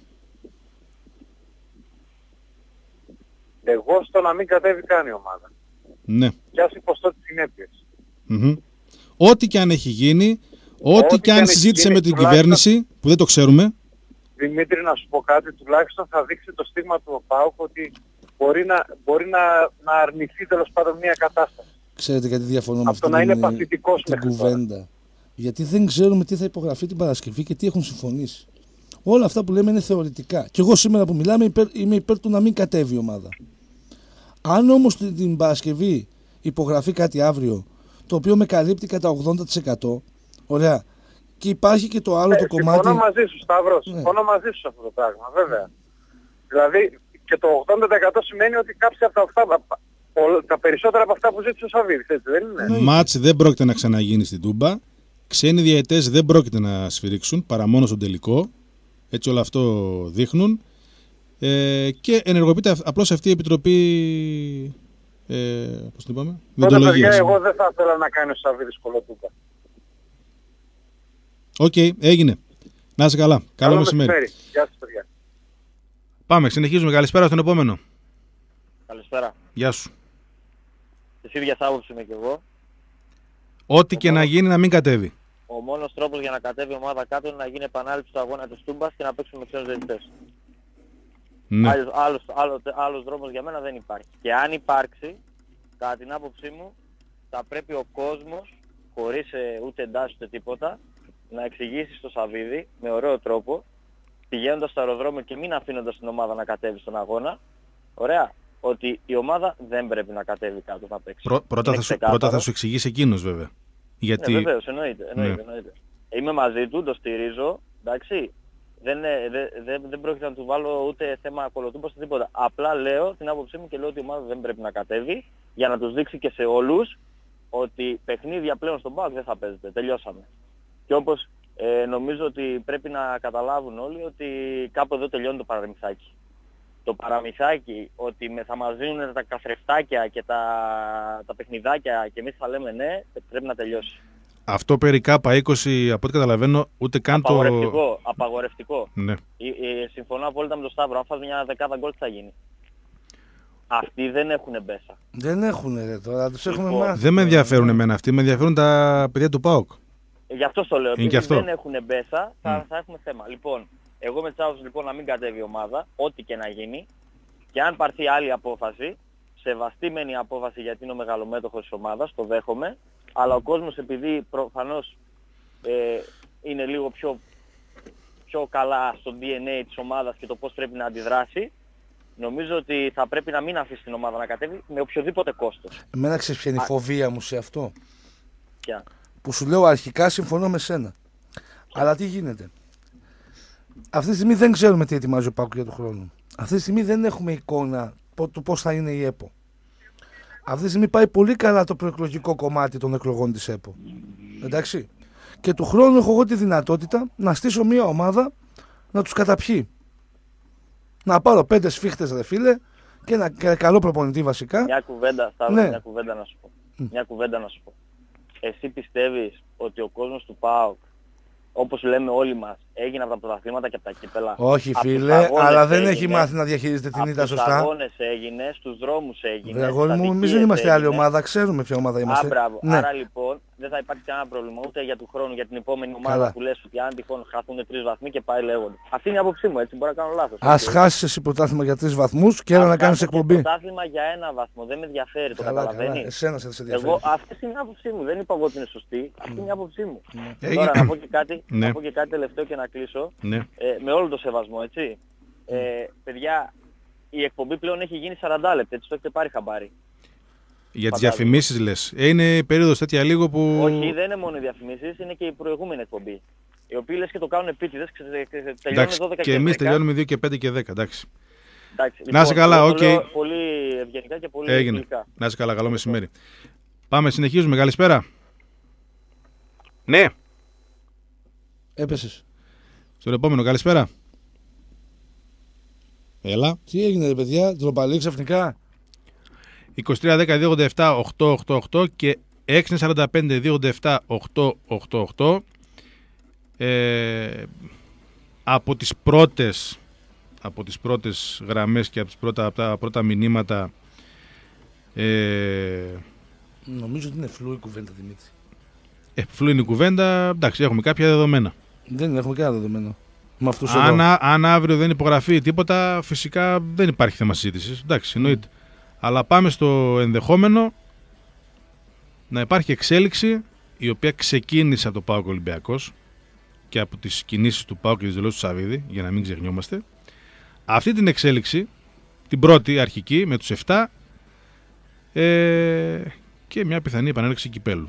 I: Εγώ στο να μην κατέβει καν η ομάδα.
C: Ναι.
I: Και ας υποστώ τις συνέπειες.
C: Mm-hmm. Ό,τι και αν έχει γίνει, ό,τι, ό,τι και αν συζήτησε με την κυβέρνηση, που δεν το ξέρουμε.
I: Δημήτρη, να σου πω κάτι, τουλάχιστον θα δείξει το στίγμα του ΠΑΟΚ ότι μπορεί να, μπορεί να, να αρνηθεί τέλος πάντων μια κατάσταση.
A: Ξέρετε γιατί διαφωνώ με
I: αυτό να είναι παθητικός
A: την κουβέντα? Τώρα. Γιατί δεν ξέρουμε τι θα υπογραφεί την Παρασκευή και τι έχουν συμφωνήσει. Όλα αυτά που λέμε είναι θεωρητικά. Και εγώ σήμερα που μιλάμε υπέρ, είμαι υπέρ του να μην κατέβει η ομάδα. Αν όμως την, την Παρασκευή υπογραφεί κάτι αύριο, το οποίο με καλύπτει κατά ογδόντα τοις εκατό, ωραία, και υπάρχει και το άλλο ε, το κομμάτι...
I: Συμφωνώ μαζί σου, Σταύρο, ναι. συμφωνώ μαζί σου σε αυτό το πράγμα, βέβαια. Δηλαδή και το ογδόντα τοις εκατό σημαίνει ότι κάποια από τα, αυτά, τα περισσότερα από αυτά που ζήτησε ο Σαββίδης, έτσι δεν είναι?
C: Μάτς δεν πρόκειται να ξαναγίνει στην Τούμπα. Ξένοι διαιτές δεν πρόκειται να σφυρίξουν παρά μόνο στον τελικό. Έτσι όλο αυτό δείχνουν. Ε, και ενεργοποιείται απλώς αυτή η επιτροπή. Ε, πώς την είπαμε,
I: Τότε παιδιά, εγώ δεν θα ήθελα να κάνει ο Σαββίδης κολοτούμπα.
C: Οκ, okay, έγινε. Να είσαι καλά. Καλό, Καλό μεσημέρι. μεσημέρι.
I: Γεια σας παιδιά.
C: Πάμε, συνεχίζουμε. Καλησπέρα στον επόμενο.
J: Καλησπέρα.
C: Γεια σου.
J: Της ίδιας άποψης είμαι και εγώ.
C: Ό,τι
J: ο
C: και
J: μόνος...
C: να γίνει να μην κατέβει.
J: Ο μόνος τρόπος για να κατέβει η ομάδα κάτω είναι να γίνει επανάληψη του αγώνα της Τούμπας και να παίξουμε με ξένους διαιτητές.
C: Ναι.
J: Άλλος, άλλος, άλλος, άλλος δρόμος για μένα δεν υπάρχει. Και αν υπάρξει, κατά την άποψή μου, θα πρέπει ο κόσμος, χωρίς ε, ούτε εντάσεις ούτε τίποτα, να εξηγήσει στο Σαββίδη με ωραίο τρόπο, πηγαίνοντας στο αεροδρόμιο και μην αφήνοντας την ομάδα να κατέβει στον αγώνα, ωραία, ότι η ομάδα δεν πρέπει να κατέβει κάτω να παίξει.
C: Πρω, πρώτα, θα σου, πρώτα θα σου εξηγήσει εκείνος βέβαια. Γιατί...
J: Ναι, βεβαίως, εννοείται, εννοείται,
C: ναι.
J: εννοείται. Είμαι μαζί του, το στηρίζω, εντάξει. Δεν, δεν, δεν, δεν πρόκειται να του βάλω ούτε θέμα κολοτούμπας ούτε τίποτα. Απλά λέω την άποψή μου και λέω ότι η ομάδα δεν πρέπει να κατέβει για να τους δείξει και σε όλους ότι παιχνίδια πλέον στον ΠΑΟΚ δεν θα παίζεται. Τελειώσαμε. Και όπως ε, νομίζω ότι πρέπει να καταλάβουν όλοι ότι κάπου εδώ τελειώνει το παραμυθάκι. Το παραμυθάκι ότι με, θα μας δίνουν τα καθρεφτάκια και τα, τα παιχνιδάκια και εμείς θα λέμε ναι, πρέπει να τελειώσει.
C: Αυτό περί ΚΑΠΑ είκοσι, από ό,τι καταλαβαίνω, ούτε καν το...
J: Απαγορευτικό, απαγορευτικό.
C: Ναι.
J: Ε, ε, συμφωνώ απόλυτα με τον Σταύρο. Αν φας μια δεκάδα γκολ τι θα γίνει. Αυτοί δεν έχουν μπέσα.
A: Δεν έχουν ρε τώρα, τους έχουμε
J: λοιπόν,
A: μάθει.
C: Δεν με ενδιαφέρουν εμένα αυτοί, με ενδιαφέρουν τα παιδιά του ΠΑΟΚ.
J: Ε, γι' αυτό το λέω.
C: Επειδή
J: δεν έχουν μπέσα, θα,
C: mm.
J: θα έχουμε θέμα. Λοιπόν, εγώ με τσάους λοιπόν να μην κατέβει η ομάδα, ό,τι και να γίνει. Και αν πάρθει άλλη απόφαση, σεβαστήμενη απόφαση γιατί είναι ο μεγαλομέτωχος της ομάδας, το δέχομαι. Αλλά ο κόσμος επειδή προφανώς ε, είναι λίγο πιο, πιο καλά στο ντι εν έι της ομάδας και το πώς πρέπει να αντιδράσει, νομίζω ότι θα πρέπει να μην αφήσει την ομάδα να κατέβει με οποιοδήποτε κόστος.
A: Εμένα ξέρεις ποια είναι η φοβία μου σε αυτό.
J: Ποια?
A: Που σου λέω αρχικά συμφωνώ με σένα. Αλλά τι γίνεται. Αυτή τη στιγμή δεν ξέρουμε τι ετοιμάζει ο ΠΑΟΚ για τον χρόνο. Αυτή τη στιγμή δεν έχουμε εικόνα του πώς θα είναι η ΕΠΟ. Αυτή τη στιγμή πάει πολύ καλά το προεκλογικό κομμάτι των εκλογών της ΕΠΟ. Εντάξει. Και του χρόνου έχω εγώ τη δυνατότητα να στήσω μια ομάδα να τους καταπιεί. Να πάρω πέντε σφίχτες ρε φίλε και ένα καλό προπονητή βασικά.
J: Μια κουβέντα, Σταύρο,
A: ναι.
J: μια κουβέντα να σου πω. Mm. Μια κουβέντα να σου πω. Εσύ πιστεύεις ότι ο κόσμος του ΠΑΟΚ, όπως λέμε όλοι μας, έγινε από τα πρωταθλήματα και από τα κύπελα?
A: Όχι φίλε, αλλά δεν έγινε, έχει μάθει να διαχειρίζεται την ήττα σωστά.
J: Στους αγώνες έγινε, στους δρόμους έγινε.
A: Αγόρι μου, εμείς δεν είμαστε άλλη ομάδα, ξέρουμε ποια ομάδα είμαστε.
J: Α, μπράβο.
A: Ναι.
J: Άρα λοιπόν δεν θα υπάρξει κανένα πρόβλημα ούτε για του χρόνου, για την επόμενη ομάδα. Καλά. Που λες ότι αν τυχόν χαθούν τρεις βαθμοί και πάει λέγονται. Αυτή είναι η άποψή μου, έτσι μπορεί να κάνω λάθος.
A: Ας χάσεις εσύ πρωτάθλημα για τρεις βαθμούς και έλα να κάνεις εκπομπή.
J: Πρωτάθλημα για ένα βαθμό, δεν με ενδιαφέρει, το καταλαβαίνεις.
A: Εσένα σε ενδιαφέρει.
J: Εγώ, αυτή είναι η άποψή μου, δεν είπα εγώ ότι είναι σωστή, αυτή είναι η άποψή μου. Τώρα να πω και κάτι, να πω και κάτι τελευταίο και να κλείσω. Με όλο το σεβασμό, έτσι. Παιδιά, η εκπομπή πλέον έχει γίνει σαράντα λεπτά, έτσι το έχετε πάρει χαμπάρι.
C: Για τις διαφημίσεις λες. Ε, είναι περίοδος τέτοια λίγο που...
J: Όχι, δεν είναι μόνο οι διαφημίσεις, είναι και η προηγούμενη εκπομπή. Οι οποίοι λες και το κάνουν επίτηδες, τελειώνουν δώδεκα
C: και εμείς τελειώνουμε δύο και πέντε και δέκα, εντάξει.
J: εντάξει
C: να είσαι καλά, οκ.
J: Okay. Πολύ ευγενικά και πολύ
C: Έγινε.
J: ευγενικά.
C: Να είσαι καλά, καλό μεσημέρι. Πάμε, συνεχίζουμε. Καλησπέρα. Ναι.
A: Έπεσες.
C: Στον επόμενο, καλησπέρα. Έλα.
A: Τι έγινε ρε παιδιά, τροπαλή ξαφνικά.
C: είκοσι τρία δέκα δύο ογδόντα επτά οκτακόσια ογδόντα οκτώ και έξι σαράντα πέντε δύο ογδόντα επτά οκτακόσια ογδόντα οκτώ. Ε, από τις πρώτες από τις πρώτες γραμμές και από, τις πρώτα, από τα πρώτα μηνύματα ε,
A: νομίζω ότι είναι φλού η κουβέντα, Δημήτρη.
C: Ε, φλού είναι η κουβέντα, εντάξει, έχουμε κάποια δεδομένα.
A: Δεν έχουμε κανένα δεδομένο. Με αυτούς
C: αν, α, αν αύριο δεν υπογραφεί τίποτα, φυσικά δεν υπάρχει θέμα συζήτησης. Εντάξει, εννοείται. Mm. Αλλά πάμε στο ενδεχόμενο να υπάρχει εξέλιξη η οποία ξεκίνησε από το ΠΑΟΚ Ολυμπιακός και από τις κινήσεις του ΠΑΟΚ και τις δηλώσεις του Σαββίδη, για να μην ξεχνιόμαστε. Αυτή την εξέλιξη, την πρώτη αρχική με τους επτά ε, και μια πιθανή επανέλεξη κυπέλου.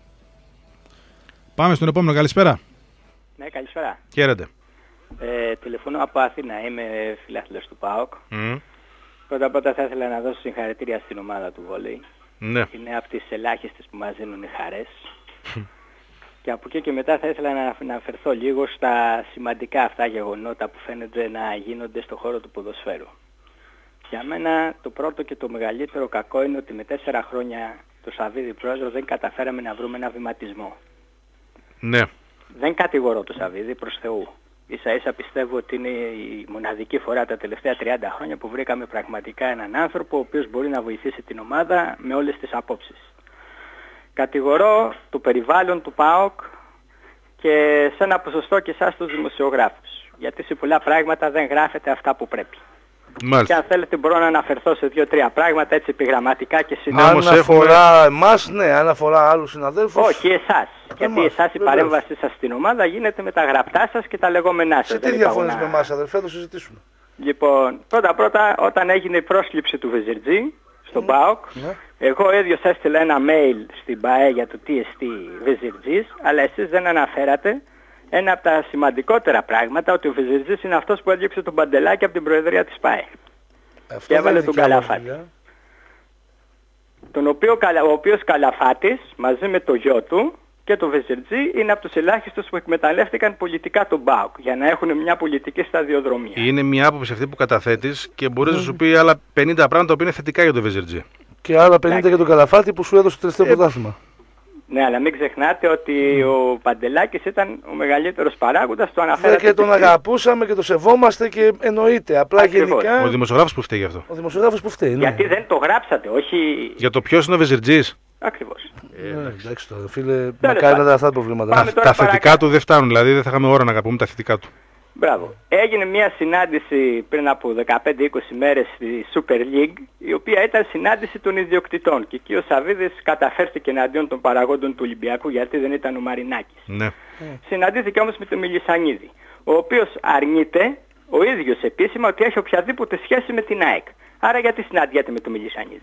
C: Πάμε στον επόμενο. Καλησπέρα.
K: Ναι, καλησπέρα.
C: Χαίρετε.
K: Ε, τηλεφωνώ από Αθήνα, είμαι φιλάθλος του ΠΑΟΚ.
C: Mm.
K: Πρώτα πρώτα θα ήθελα να δώσω συγχαρητήρια στην ομάδα του βόλεϊ.
C: Ναι.
K: Είναι από τις ελάχιστες που μας δίνουν οι χαρές. Και από εκεί και μετά θα ήθελα να αναφερθώ λίγο στα σημαντικά αυτά γεγονότα που φαίνεται να γίνονται στον χώρο του ποδοσφαίρου. Για μένα το πρώτο και το μεγαλύτερο κακό είναι ότι με τέσσερα χρόνια το Σαββίδι πρόεδρο δεν καταφέραμε να βρούμε ένα βηματισμό.
C: Ναι.
K: Δεν κατηγορώ το Σαββίδι, προς Θεού. Ίσα ίσα πιστεύω ότι είναι η μοναδική φορά τα τελευταία τριάντα χρόνια που βρήκαμε πραγματικά έναν άνθρωπο ο οποίος μπορεί να βοηθήσει την ομάδα με όλες τις απόψεις. Κατηγορώ το περιβάλλον του ΠΑΟΚ και σε ένα ποσοστό και εσάς τους δημοσιογράφους. Γιατί σε πολλά πράγματα δεν γράφετε αυτά που πρέπει.
C: Μάλιστα.
K: Και αν θέλετε μπορώ να αναφερθώ σε δύο-τρία πράγματα έτσι επιγραμματικά και
A: συνέχεια. Αν αφορά εμάς, ναι, αν αφορά άλλους συναδέλφους.
K: Όχι, εσάς. Γιατί εμάς, εσάς η παρέμβασή σας στην ομάδα γίνεται με τα γραπτά σας και τα λεγόμενά σας.
A: Σε τι διαφωνείς με εμάς, αδερφέ, το συζητήσουμε.
K: Λοιπόν, πρώτα-πρώτα όταν έγινε η πρόσκληση του Βεζιρτζή στον ΠΑΟΚ, ναι. Εγώ ίδιος έστειλα ένα mail στην ΠΑΕ για το τι εστί Βεζιρτζής, αλλά εσείς δεν αναφέρατε ένα από τα σημαντικότερα πράγματα, ότι ο Βεζιρτζής είναι αυτός που έδιωξε τον Παντελάκη από την Προεδρία της ΠΑΕ. Αυτό και έβαλε τον Καλαφάτη. Τον οποίο, ο οποίος Καλαφάτης μαζί με το γιο του και το Βεζιρτζή είναι από τους ελάχιστους που εκμεταλλεύτηκαν πολιτικά τον ΠΑΟΚ για να έχουν μια πολιτική σταδιοδρομία.
C: Είναι μια άποψη αυτή που καταθέτεις και μπορείς mm. να σου πει άλλα πενήντα πράγματα που είναι θετικά για τον Βεζιρτζή.
A: Και άλλα πενήντα για τον Καλαφάτη που σου έδωσε το τελευταίο πρωτάθλημα.
K: Ναι, αλλά μην ξεχνάτε ότι ο Παντελάκης ήταν ο μεγαλύτερος παράγοντας, το αναφέρατε.
A: Και τον αγαπούσαμε και το σεβόμαστε και εννοείται. Απλά Ακριβώς. γενικά.
C: Ο δημοσιογράφος που φταίει γι' αυτό.
A: Ο δημοσιογράφος που φταίει. Ναι.
K: Γιατί δεν το γράψατε, όχι.
C: Για το ποιος είναι ο Βεζιρτζής.
K: Ακριβώς.
A: Ε, ναι, εντάξει τώρα, φίλε, μακάρι να τα αυτά τα προβλήματα.
C: Τα, τα θετικά του δεν φτάνουν, δηλαδή δεν θα είχαμε ώρα να αγαπούμε τα θετικά του.
K: Μπράβο. Έγινε μια συνάντηση πριν από δεκαπέντε είκοσι μέρες στη Super League, η οποία ήταν συνάντηση των ιδιοκτητών. Και εκεί ο Σαββίδης καταφέρθηκε εναντίον των παραγόντων του Ολυμπιακού, γιατί δεν ήταν ο Μαρινάκης.
C: Ναι.
K: Mm. Συναντήθηκε όμως με τον Μιλισανίδη, ο οποίος αρνείται ο ίδιος επίσημα ότι έχει οποιαδήποτε σχέση με την ΑΕΚ. Άρα γιατί συναντιέται με τον Μιλισανίδη.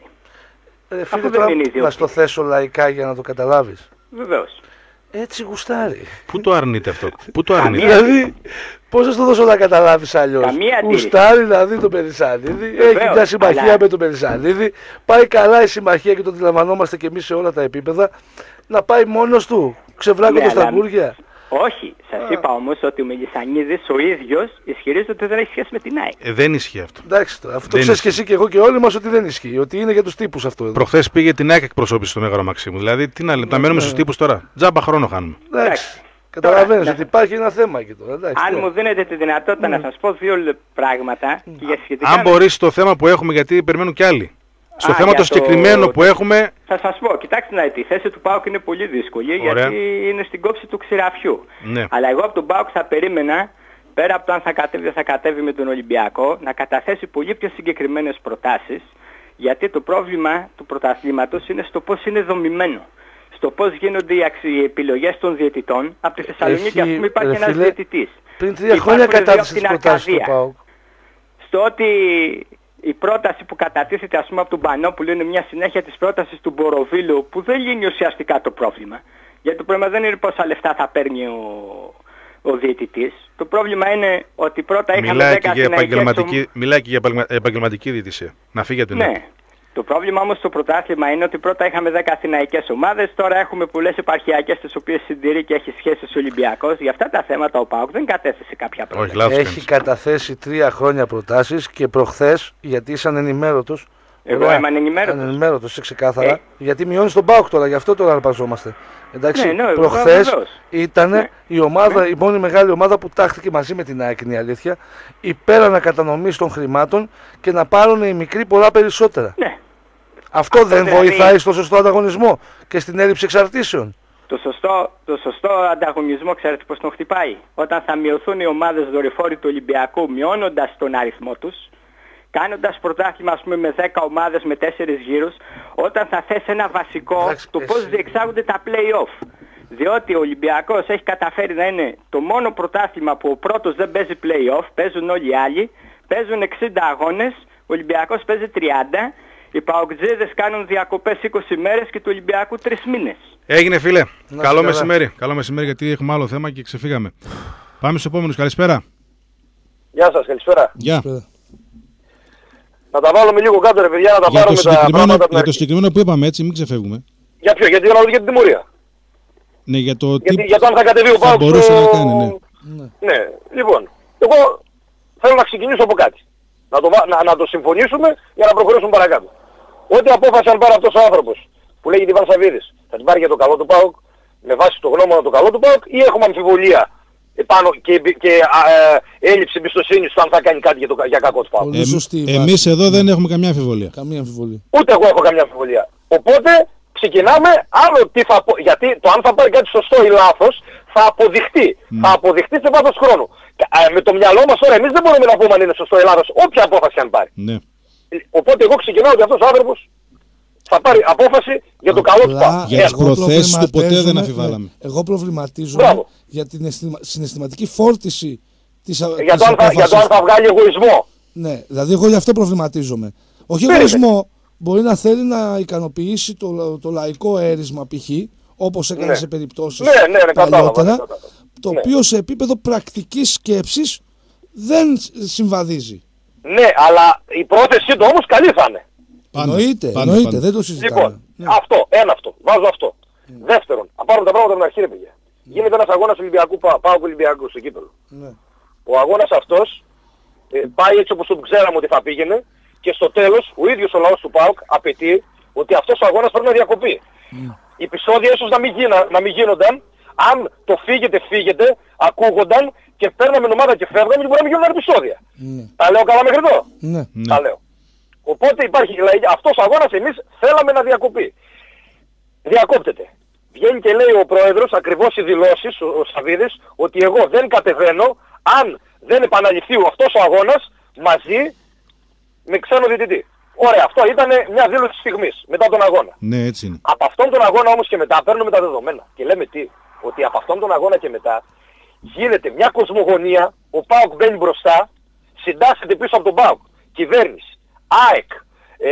A: Ε, φίλε, τώρα να στο θέσω λαϊκά για να το καταλάβεις.
K: Βεβαίως.
A: Έτσι γουστάρει.
C: Πού το αρνείται αυτό, πού το αρνείται.
A: Δηλαδή, πώς θα το δώσω να καταλάβεις αλλιώς. Γουστάρει δηλαδή τον Περισανίδη, έχει μια συμμαχία αλλά... με τον Περισανίδη, πάει καλά η συμμαχία και το αντιλαμβανόμαστε και εμείς σε όλα τα επίπεδα, να πάει μόνος του, ξεβράκοντας ναι, τα γκούρια.
K: Όχι, σας Α. είπα όμως ότι ο Μιλισανίδης ο ίδιος ισχυρίζεται ότι δεν έχει σχέση με την ΑΕΚ.
C: Ε, δεν ισχύει αυτό.
A: Εντάξει, το, αυτό ξέρεις και εσύ και εγώ και όλοι μας ότι δεν ισχύει, ότι είναι για τους τύπους αυτό.
C: Προχθές πήγε την ΑΕΚ εκπροσώπηση στο Μέγαρο Μαξίμου. Δηλαδή, τι να λέμε, τα μένουμε στους τύπους τώρα. Τζάμπα χρόνο χάνουμε.
A: Εντάξει. Καταλαβαίνεις ότι υπάρχει ένα θέμα εκεί τώρα. Εντάξει,
K: αν μου δίνετε τη δυνατότητα mm. να σας πω δύο πράγματα. Mm. Και για σχετικά
C: αν μπορείς το θέμα που έχουμε, γιατί περιμένουν κι άλλοι. Στο Α, θέμα το συγκεκριμένο το... που έχουμε...
K: Θα σας πω, κοιτάξτε να δείτε, η θέση του ΠΑΟΚ είναι πολύ δύσκολη. Ωραία. Γιατί είναι στην κόψη του ξηραφιού.
C: Ναι.
K: Αλλά εγώ από τον ΠΑΟΚ θα περίμενα, πέρα από το αν θα κατέβει δεν θα κατέβει με τον Ολυμπιακό, να καταθέσει πολύ πιο συγκεκριμένες προτάσεις, γιατί το πρόβλημα του πρωταθλήματος είναι στο πώς είναι δομημένο. Στο πώς γίνονται οι, αξι... οι επιλογές των διαιτητών. Από τη Θεσσαλονίκη, ας πούμε, υπάρχει ένας διαιτητής.
A: Πριν τρία χρόνια κατάθεσε τις προτάσεις του ΠΑΟΚ.
K: Στο ότι η πρόταση που κατατίθεται, ας πούμε, από τον Πανόπουλο είναι μια συνέχεια της πρότασης του Μποροβίλου, που δεν λύνει ουσιαστικά το πρόβλημα. Γιατί το πρόβλημα δεν είναι πόσα λεφτά θα παίρνει ο, ο διαιτητής. Το πρόβλημα είναι ότι πρώτα είχαμε
C: μιλάει
K: δέκα
C: αθηναϊκές... Μιλάει και για επαγγελματική διαιτησία. Να φύγει από την
K: ναι. Το πρόβλημα όμως στο πρωτάθλημα είναι ότι πρώτα είχαμε δέκα αθηναϊκές ομάδες, τώρα έχουμε πολλές επαρχιακές τις οποίες συντηρεί και έχει σχέσεις Ολυμπιακός. Για αυτά τα θέματα ο ΠΑΟΚ δεν κατέθεσε κάποια πρόταση.
A: Όχι, έχει καταθέσει τρία χρόνια προτάσεις και προχθές, γιατί ήσαν ενημέρωτος.
K: Εγώ Ωραία, είμαι ανενημέρωτος.
A: Ανενημέρωτος, είσαι ξεκάθαρα. Ε. Γιατί μειώνεις τον ΠΑΟΚ τώρα, γι' αυτό τώρα αρπαζόμαστε. Εντάξει,
K: ναι, ναι,
A: προχθές ήταν ναι. η ομάδα, ναι. η μόνη μεγάλη ομάδα που τάχθηκε μαζί με την ΑΕΚ, είναι η αλήθεια, υπέρ ανακατανομής των χρημάτων και να πάρουν οι μικροί πολλά περισσότερα.
K: Ναι.
A: Αυτό, Αυτό δεν δηλαδή... βοηθάει στο σωστό ανταγωνισμό και στην έλλειψη εξαρτήσεων.
K: Το σωστό, το σωστό ανταγωνισμό, ξέρετε πώς τον χτυπάει. Όταν θα μειωθούν οι ομάδες δορυφόροι του Ολυμπιακού, μειώνοντας τον αριθμό τους, κάνοντας πρωτάθλημα, ας πούμε, με δέκα ομάδες με τέσσερις γύρους, όταν θα θέσει ένα βασικό, Εντάξει, το πώς εσύ... διεξάγονται τα play-off. Διότι ο Ολυμπιακός έχει καταφέρει να είναι το μόνο πρωτάθλημα που ο πρώτος δεν παίζει play-off, παίζουν όλοι οι άλλοι, παίζουν εξήντα αγώνες, ο Ολυμπιακός παίζει τριάντα, οι Παοκτζίδες κάνουν διακοπές είκοσι μέρες και του Ολυμπιακού τρεις μήνες.
C: Έγινε, φίλε. Να Καλό μεσημέρι. Καλό μεσημέρι, γιατί έχουμε άλλο θέμα και ξεφύγαμε. Πάμε στους επόμενους. Καλησπέρα.
L: Γεια σας, καλησπέρα.
C: Γεια.
L: Να τα βάλουμε λίγο κάτω, ρε παιδιά, να τα
C: για
L: πάρουμε
C: τα πράγματα.
L: Για
C: το συγκεκριμένο που είπαμε, έτσι, μην ξεφεύγουμε.
L: Για ποιο, για την αναλογική την τιμωρία.
C: Ναι, για το,
M: γιατί,
C: τι...
M: για το αν θα κατεβεί ο ΠΑΟΚ.
C: Μπορούσε στο... να κάνει, ναι.
M: ναι. Ναι, λοιπόν, εγώ θέλω να ξεκινήσω από κάτι. Να το, να, να το συμφωνήσουμε για να προχωρήσουμε παρακάτω. Ό,τι απόφαση αν πάρει αυτός ο άνθρωπος που λέγεται Ιβάν Σαββίδης, θα την πάρει για το καλό του ΠΑΟΚ, με βάση το γνώμονα το καλό του ΠΑΟΚ, ή έχουμε αμφιβολία επάνω και, και ε, έλλειψη εμπιστοσύνης στο αν θα κάνει κάτι για, το, για κακό του ΠΑΟΚ.
C: Ε, εμείς εδώ δεν έχουμε καμιά αμφιβολία.
A: Καμία αμφιβολία.
M: Ούτε εγώ έχω καμιά αμφιβολία. Οπότε ξεκινάμε άλλο τι θα πω, γιατί το αν θα πάρει κάτι σωστό ή λάθος θα αποδειχτεί. Mm. Θα αποδειχτεί σε βάθος χρόνου. Ε, με το μυαλό μας τώρα εμείς δεν μπορούμε να πούμε αν είναι σωστό ή λάθος, όποια απόφαση αν πάρει.
C: Ναι.
M: Οπότε εγώ ξεκινάω ότι αυτός ο άνθρωπος θα πάρει απόφαση για το καλό του ΠΑΟΚ.
C: Για τις προθέσεις του ποτέ δεν αμφιβάλαμε.
A: Εγώ προβληματίζομαι για την συναισθηματική φόρτιση της απόφασης.
M: Για το αν θα βγάλει εγωισμό.
A: Ναι, δηλαδή εγώ γι' αυτό προβληματίζομαι. Όχι εγωισμό, μπορεί να θέλει να ικανοποιήσει το, το λαϊκό έρισμα π.χ. όπως έκανε ναι. σε περιπτώσεις
M: ναι, ναι, ναι,
A: παλιότερα,
M: ναι,
A: το
M: ναι.
A: οποίο σε επίπεδο πρακτικής σκέψης δεν συμβαδίζει.
M: Ναι, αλλά η πρόθεσή του όμως καλή θα είναι.
A: Εννοείται, εννοείται, δεν το συζητάμε.
M: Λοιπόν,
A: ναι.
M: αυτό, ένα αυτό, βάζω αυτό. Mm. Δεύτερον, να πάρουμε τα πράγματα από την αρχή ρε παιδιά. Mm. Γίνεται ένας αγώνας Ολυμπιακού, ΠΑΟΚ Ολυμπιακού στο κύπελλο.
A: Ναι.
M: Ο αγώνας αυτός ε, πάει έτσι όπως τον ξέραμε ότι θα πήγαινε και στο τέλος ο ίδιος ο λαός του ΠΑΟΚ απαιτεί ότι αυτός ο αγώνας πρέπει να διακοπεί. Mm. Οι επεισόδια ίσως να μην, γίνα, να μην γίνονταν, αν το φύγετε φύγετε, ακούγονταν και παίρναμε ομάδα και φεύγαμε και μπορεί να μην γίνονταν επεισόδια. Mm. Τα λέω καλά μέχρι εδώ.
A: Mm.
M: Τα λέω. Οπότε υπάρχει, δηλαδή, αυτός ο αγώνας εμείς θέλαμε να διακοπεί. Διακόπτεται. Βγαίνει και λέει ο πρόεδρος, ακριβώς οι δηλώσεις, ο, ο Σαββίδης, ότι εγώ δεν κατεβαίνω αν δεν επαναληφθεί αυτός ο αγώνας μαζί με ξένο διαιτητή. Ωραία, αυτό ήταν μια δήλωση της στιγμής, μετά τον αγώνα.
C: Ναι, έτσι είναι.
M: Από αυτόν τον αγώνα όμως και μετά παίρνουμε τα δεδομένα. Και λέμε τι, ότι από αυτόν τον αγώνα και μετά γίνεται μια κοσμογονία, ο ΠΑΟΚ μπαίνει μπροστά, συντάσσεται πίσω από τον ΠΑΟΚ. Κυβέρνηση, ΑΕΚ, ε,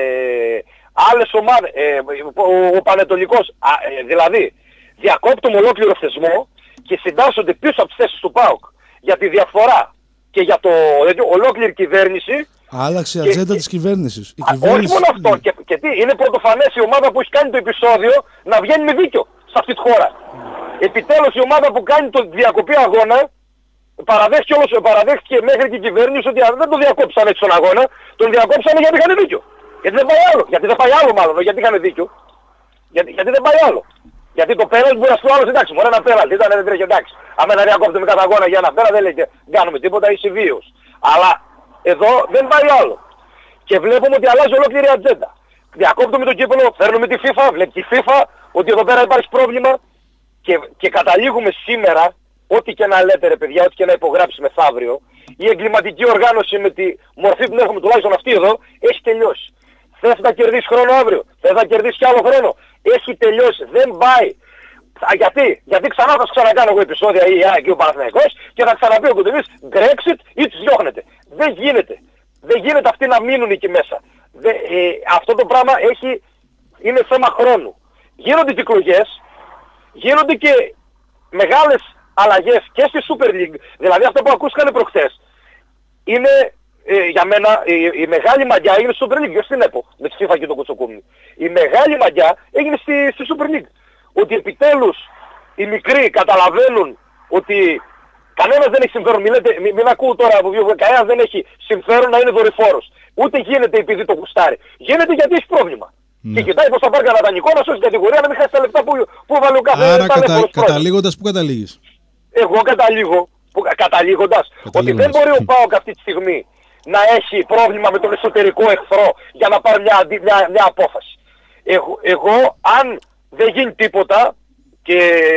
M: άλλες ομάδες, ε, ο, ο Πανετολικός, ε, δηλαδή διακόπτουμε ολόκληρο θεσμό και συντάσσονται πίσω από τις θέσεις του ΠΑΟΚ για τη διαφορά και για το, δηλαδή, ολόκληρη κυβέρνηση.
A: Άλλαξε η ατζέντα της κυβέρνησης. Η
M: α,
A: κυβέρνηση...
M: Όχι μόνο αυτό, και, και τι, είναι πρωτοφανές η ομάδα που έχει κάνει το επεισόδιο να βγαίνει με δίκιο σε αυτή τη χώρα. Mm. Επιτέλους η ομάδα που κάνει το διακοπή αγώνα παραδέχτηκε, όλος, παραδέχτηκε μέχρι και η κυβέρνηση ότι δεν το διακόψαν έτσι τον αγώνα, τον διακόψανε γιατί είχαν δίκιο. Γιατί δεν πάει άλλο. Γιατί δεν πάει άλλο μάλλον, γιατί είχαν δίκιο. Γιατί, γιατί δεν πάει άλλο. Γιατί το πέναλτι μπορεί να σου άλλος, εντάξει, μπορεί ένα πέναλτι, ήταν δεν τρέχει, εντάξει. Αν ένα διακόπτουμε κάθε αγώνα για ένα πέρα δεν λέει δεν κάνουμε τίποτα, είσαι βίος. Αλλά εδώ δεν πάει άλλο. Και βλέπουμε ότι αλλάζει ολόκληρη ατζέντα. Διακόπτουμε το κύπελλο, φέρνουμε τη FIFA, βλέπει τη FIFA ότι εδώ πέρα υπάρχει πρόβλημα και, και καταλήγουμε σήμερα, ό,τι και να λέτε ρε παιδιά, ό,τι και να υπογράψει μεθαύριο, η εγκληματική οργάνωση με τη μορφή που έχουμε τουλάχιστον αυτή εδώ έχει τελειώσει. Θες να κερδίσει χρόνο αύριο, θες να κερδίσει κι άλλο χρόνο. Έχει τελειώσει, δεν πάει. Α, γιατί, γιατί ξανά θα σου ξανακάνω εγώ επεισόδια ή α, και ο Παναθηναϊκός και θα ξαναπεί ο Κουντεβής Brexit ή τους διώχνετε. Δεν γίνεται. Δεν γίνεται αυτοί να μείνουν εκεί μέσα. Δε, ε, αυτό το πράγμα έχει, είναι θέμα χρόνου. Γίνονται και εκλογές, γίνονται και μεγάλες αλλαγές και στη Super League. Δηλαδή αυτό που ακούστηκαν προχθές είναι ε, για μένα η, η μεγάλη μαγιά έγινε στη Super League, όχι στην ΕΠΟ με τη FIFA και το Κουτσοκούμνη. Η μεγάλη μαγιά έγινε στη, στη Super League. Ότι επιτέλους οι μικροί καταλαβαίνουν ότι κανένας δεν έχει συμφέρον. Μην, λέτε, μην, μην ακούω τώρα από βιβλίο, κανένας δεν έχει συμφέρον να είναι δορυφόρος. Ούτε γίνεται επειδή το κουστάρει. Γίνεται γιατί έχει πρόβλημα. Mm. Και κοιτάει πως θα πάρει κανένα δανεικό να σώσει κατηγορία να μην χάσει τα λεφτά που, που βάλει ο κάθε.
C: Άρα κατα, καταλήγοντας που καταλήγεις.
M: Εγώ καταλήγω, που, καταλήγοντας, ότι δεν μπορεί ο ΠΑΟΚ αυτή τη στιγμή να έχει πρόβλημα με τον εσωτερικό εχθρό για να πάρει μια, μια, μια απόφαση. Εγώ, εγώ αν δεν γίνει τίποτα και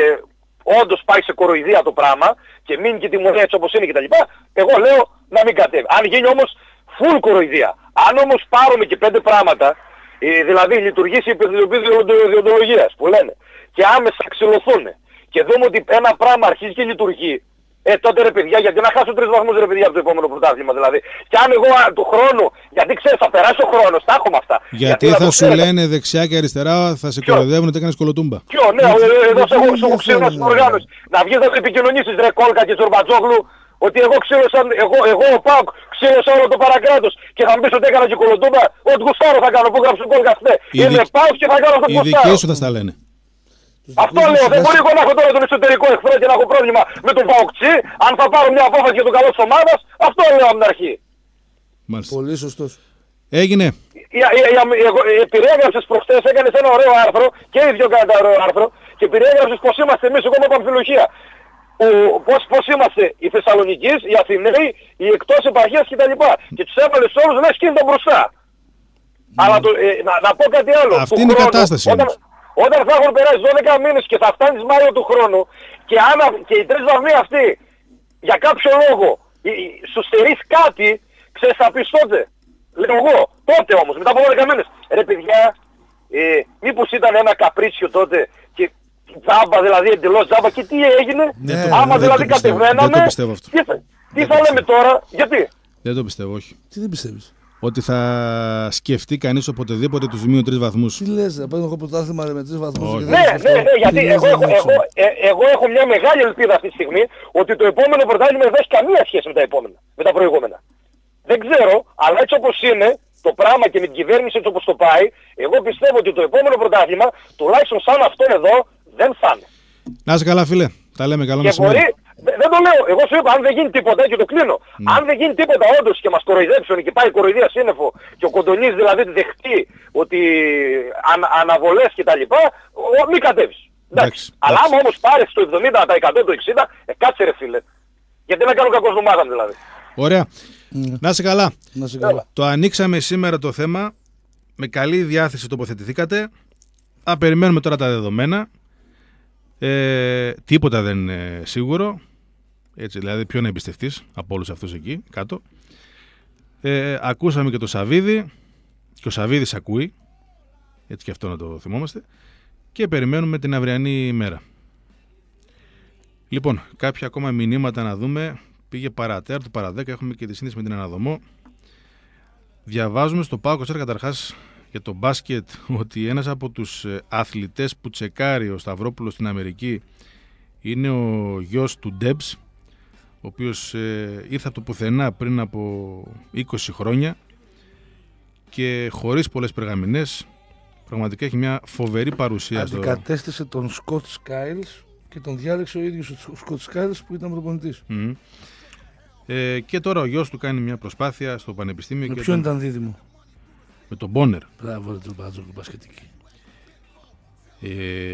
M: όντως πάει σε κοροϊδία το πράγμα και μείνει και τιμωρία έτσι όπως είναι κτλ. Εγώ λέω να μην κατέβει. Αν γίνει όμως full κοροϊδία, αν όμως πάρουμε και πέντε πράγματα, δηλαδή λειτουργήσει η επιτροπή διοντολογίας που λένε και άμεσα ξυλωθούν και δούμε ότι ένα πράγμα αρχίζει και λειτουργεί, ε τότε ρε παιδιά, γιατί να χάσω τρεις βαθμούς ρε παιδιά από το επόμενο πρωτάθλημα δηλαδή. Και αν εγώ του χρόνου, γιατί ξέρεις θα περάσει ο χρόνος, τα έχουμε αυτά.
C: Γιατί, γιατί θα σου λένε, λένε δεξιά και αριστερά, θα σε κοροϊδεύουν ότι έκανες κολοτούμπα.
M: Ποιο, ναι, εδώ σε έχω ξύλωνα στην οργάνωση. Να βγεις να επικοινωνήσεις ρε Κόλκα και Τζορμπατζόγλου, ότι εγώ ξύλωσα, εγώ, εγώ ο ΠΑΟΚ ξύλωσα όλο το παρακράτος και θα μου πεις ότι έκανα και κολοτούμπα, ότι γουστάρω θα κάνω, που γράψω Κόλκα χθε. Είμαι ΠΑΟΚ και θα κάνω αυτό που γουστάρω.
C: Οι δικοί σου θα στα λένε.
M: Αυτό λέω, δεν μπορεί εγώ να έχω τώρα τον εσωτερικό εχθρό και να έχω πρόβλημα με τον Παοκτσί, αν θα πάρω μια απόφαση για τον καλό της ομάδας, αυτό λέω από την αρχή.
C: Μάλιστα.
A: Πολύ σωστός.
C: Έγινε.
M: Περιέγραψες προχτές, έκανες ένα ωραίο άρθρο και οι δυο κάνετε ένα ωραίο άρθρο και περιέγραψες πως είμαστε εμείς, εγώ με Παμφιλοχία. Πώς, πώς είμαστε οι Θεσσαλονικείς, οι Αθηναίοι, οι εκτός επαρχίας κτλ. Και τους έβαλες όλους να σκύνονται μπροστά. Mm. Αλλά το, ε, να, να πω κάτι άλλο.
C: Αυτή είναι η κατάσταση.
M: Όταν, όταν θα έχουν περάσει δώδεκα μήνες και θα φτάνεις Μάιο του χρόνου και, αν, και οι τρεις βαθμοί αυτοί για κάποιο λόγο σου στερείς κάτι, ξέρεις θα πεις τότε. Λέω εγώ, τότε όμως, μετά από δώδεκα μήνες. Ρε παιδιά, ε, μήπως ήταν ένα καπρίτσιο τότε και τζάμπα, δηλαδή εντελώς τζάμπα και τι έγινε,
C: ναι,
M: άμα δηλαδή κατεβαίναμε, τι θα, τι θα λέμε τώρα, γιατί.
C: Δεν το πιστεύω, όχι.
A: Τι δεν πιστεύεις?
C: Ότι θα σκεφτεί κανείς οποτεδήποτε τους μείον τρεις βαθμούς.
A: Τι λες, να παίρνω εγώ πρωτάθλημα με τρεις βαθμούς.
M: Ναι, ναι, ναι, γιατί εγώ, εγώ, εγώ, ε, εγώ έχω μια μεγάλη ελπίδα αυτή τη στιγμή ότι το επόμενο πρωτάθλημα δεν έχει καμία σχέση με τα επόμενα, με τα προηγούμενα. Δεν ξέρω, αλλά έτσι όπως είναι το πράγμα και με την κυβέρνηση έτσι όπως το πάει, εγώ πιστεύω ότι το επόμενο πρωτάθλημα, τουλάχιστον σαν αυτό εδώ, δεν θα είναι.
C: Να είσαι καλά, φίλε. Τα λέμε, καλό μεσημέρι.
M: Μπορεί, δεν το λέω, εγώ σου είπα, αν δεν γίνει τίποτα και το κλείνω. Mm. Αν δεν γίνει τίποτα όντως και μας κοροϊδέψουν και πάει η κοροϊδία σύννεφο και ο Κοντονής δηλαδή δεχτεί ότι αν, αναβολές και τα λοιπά, μη κατέβεις. Εντάξει. Αλλά άμα όμως πάρεις το εβδομήντα τοις εκατό, το εξήντα τοις εκατό, ε, κάτσε ρε φίλε. Γιατί να κάνω κακό στον ομάδα δηλαδή.
C: Ωραία. Mm. Να είσαι καλά.
A: Να είσαι καλά.
C: Το ανοίξαμε σήμερα το θέμα. Με καλή διάθεση τοποθετηθήκατε. Α, περιμένουμε τώρα τα δεδομένα. Ε, τίποτα δεν είναι σίγουρο. Έτσι, δηλαδή, ποιο να εμπιστευτείς από όλους αυτούς εκεί κάτω. Ε, ακούσαμε και το Σαββίδι. Και ο Σαββίδης ακούει. Έτσι και αυτό να το θυμόμαστε. Και περιμένουμε την αυριανή ημέρα. Λοιπόν, κάποια ακόμα μηνύματα να δούμε. Πήγε παρατέρ, το παραδέκα, έχουμε και τη σύνδεση με την Αναδομό. Διαβάζουμε στο ΠΑΟΚ καταρχάς για το μπάσκετ ότι ένας από τους αθλητές που τσεκάρει ο Σταυρόπουλος στην Αμερική είναι ο γιος του Ντεμπς, ο οποίος ε, ήρθε από το πουθενά πριν από είκοσι χρόνια και χωρίς πολλές περγαμηνές. Πραγματικά έχει μια φοβερή παρουσία.
A: Αντικατέστησε στο... τον Σκοτ Σκάιλς και τον διάλεξε ο ίδιος ο Σκοτ Σκάιλς που ήταν προπονητής.
C: Mm. Ε, και τώρα ο γιος του κάνει μια προσπάθεια στο πανεπιστήμιο.
A: Με
C: και
A: ποιον
C: τον...
A: ήταν δίδυμο?
C: Με τον Μπόνερ.
A: Μπράβο ρε τον Μπάτζο, τον μπασκετική.
C: Ε...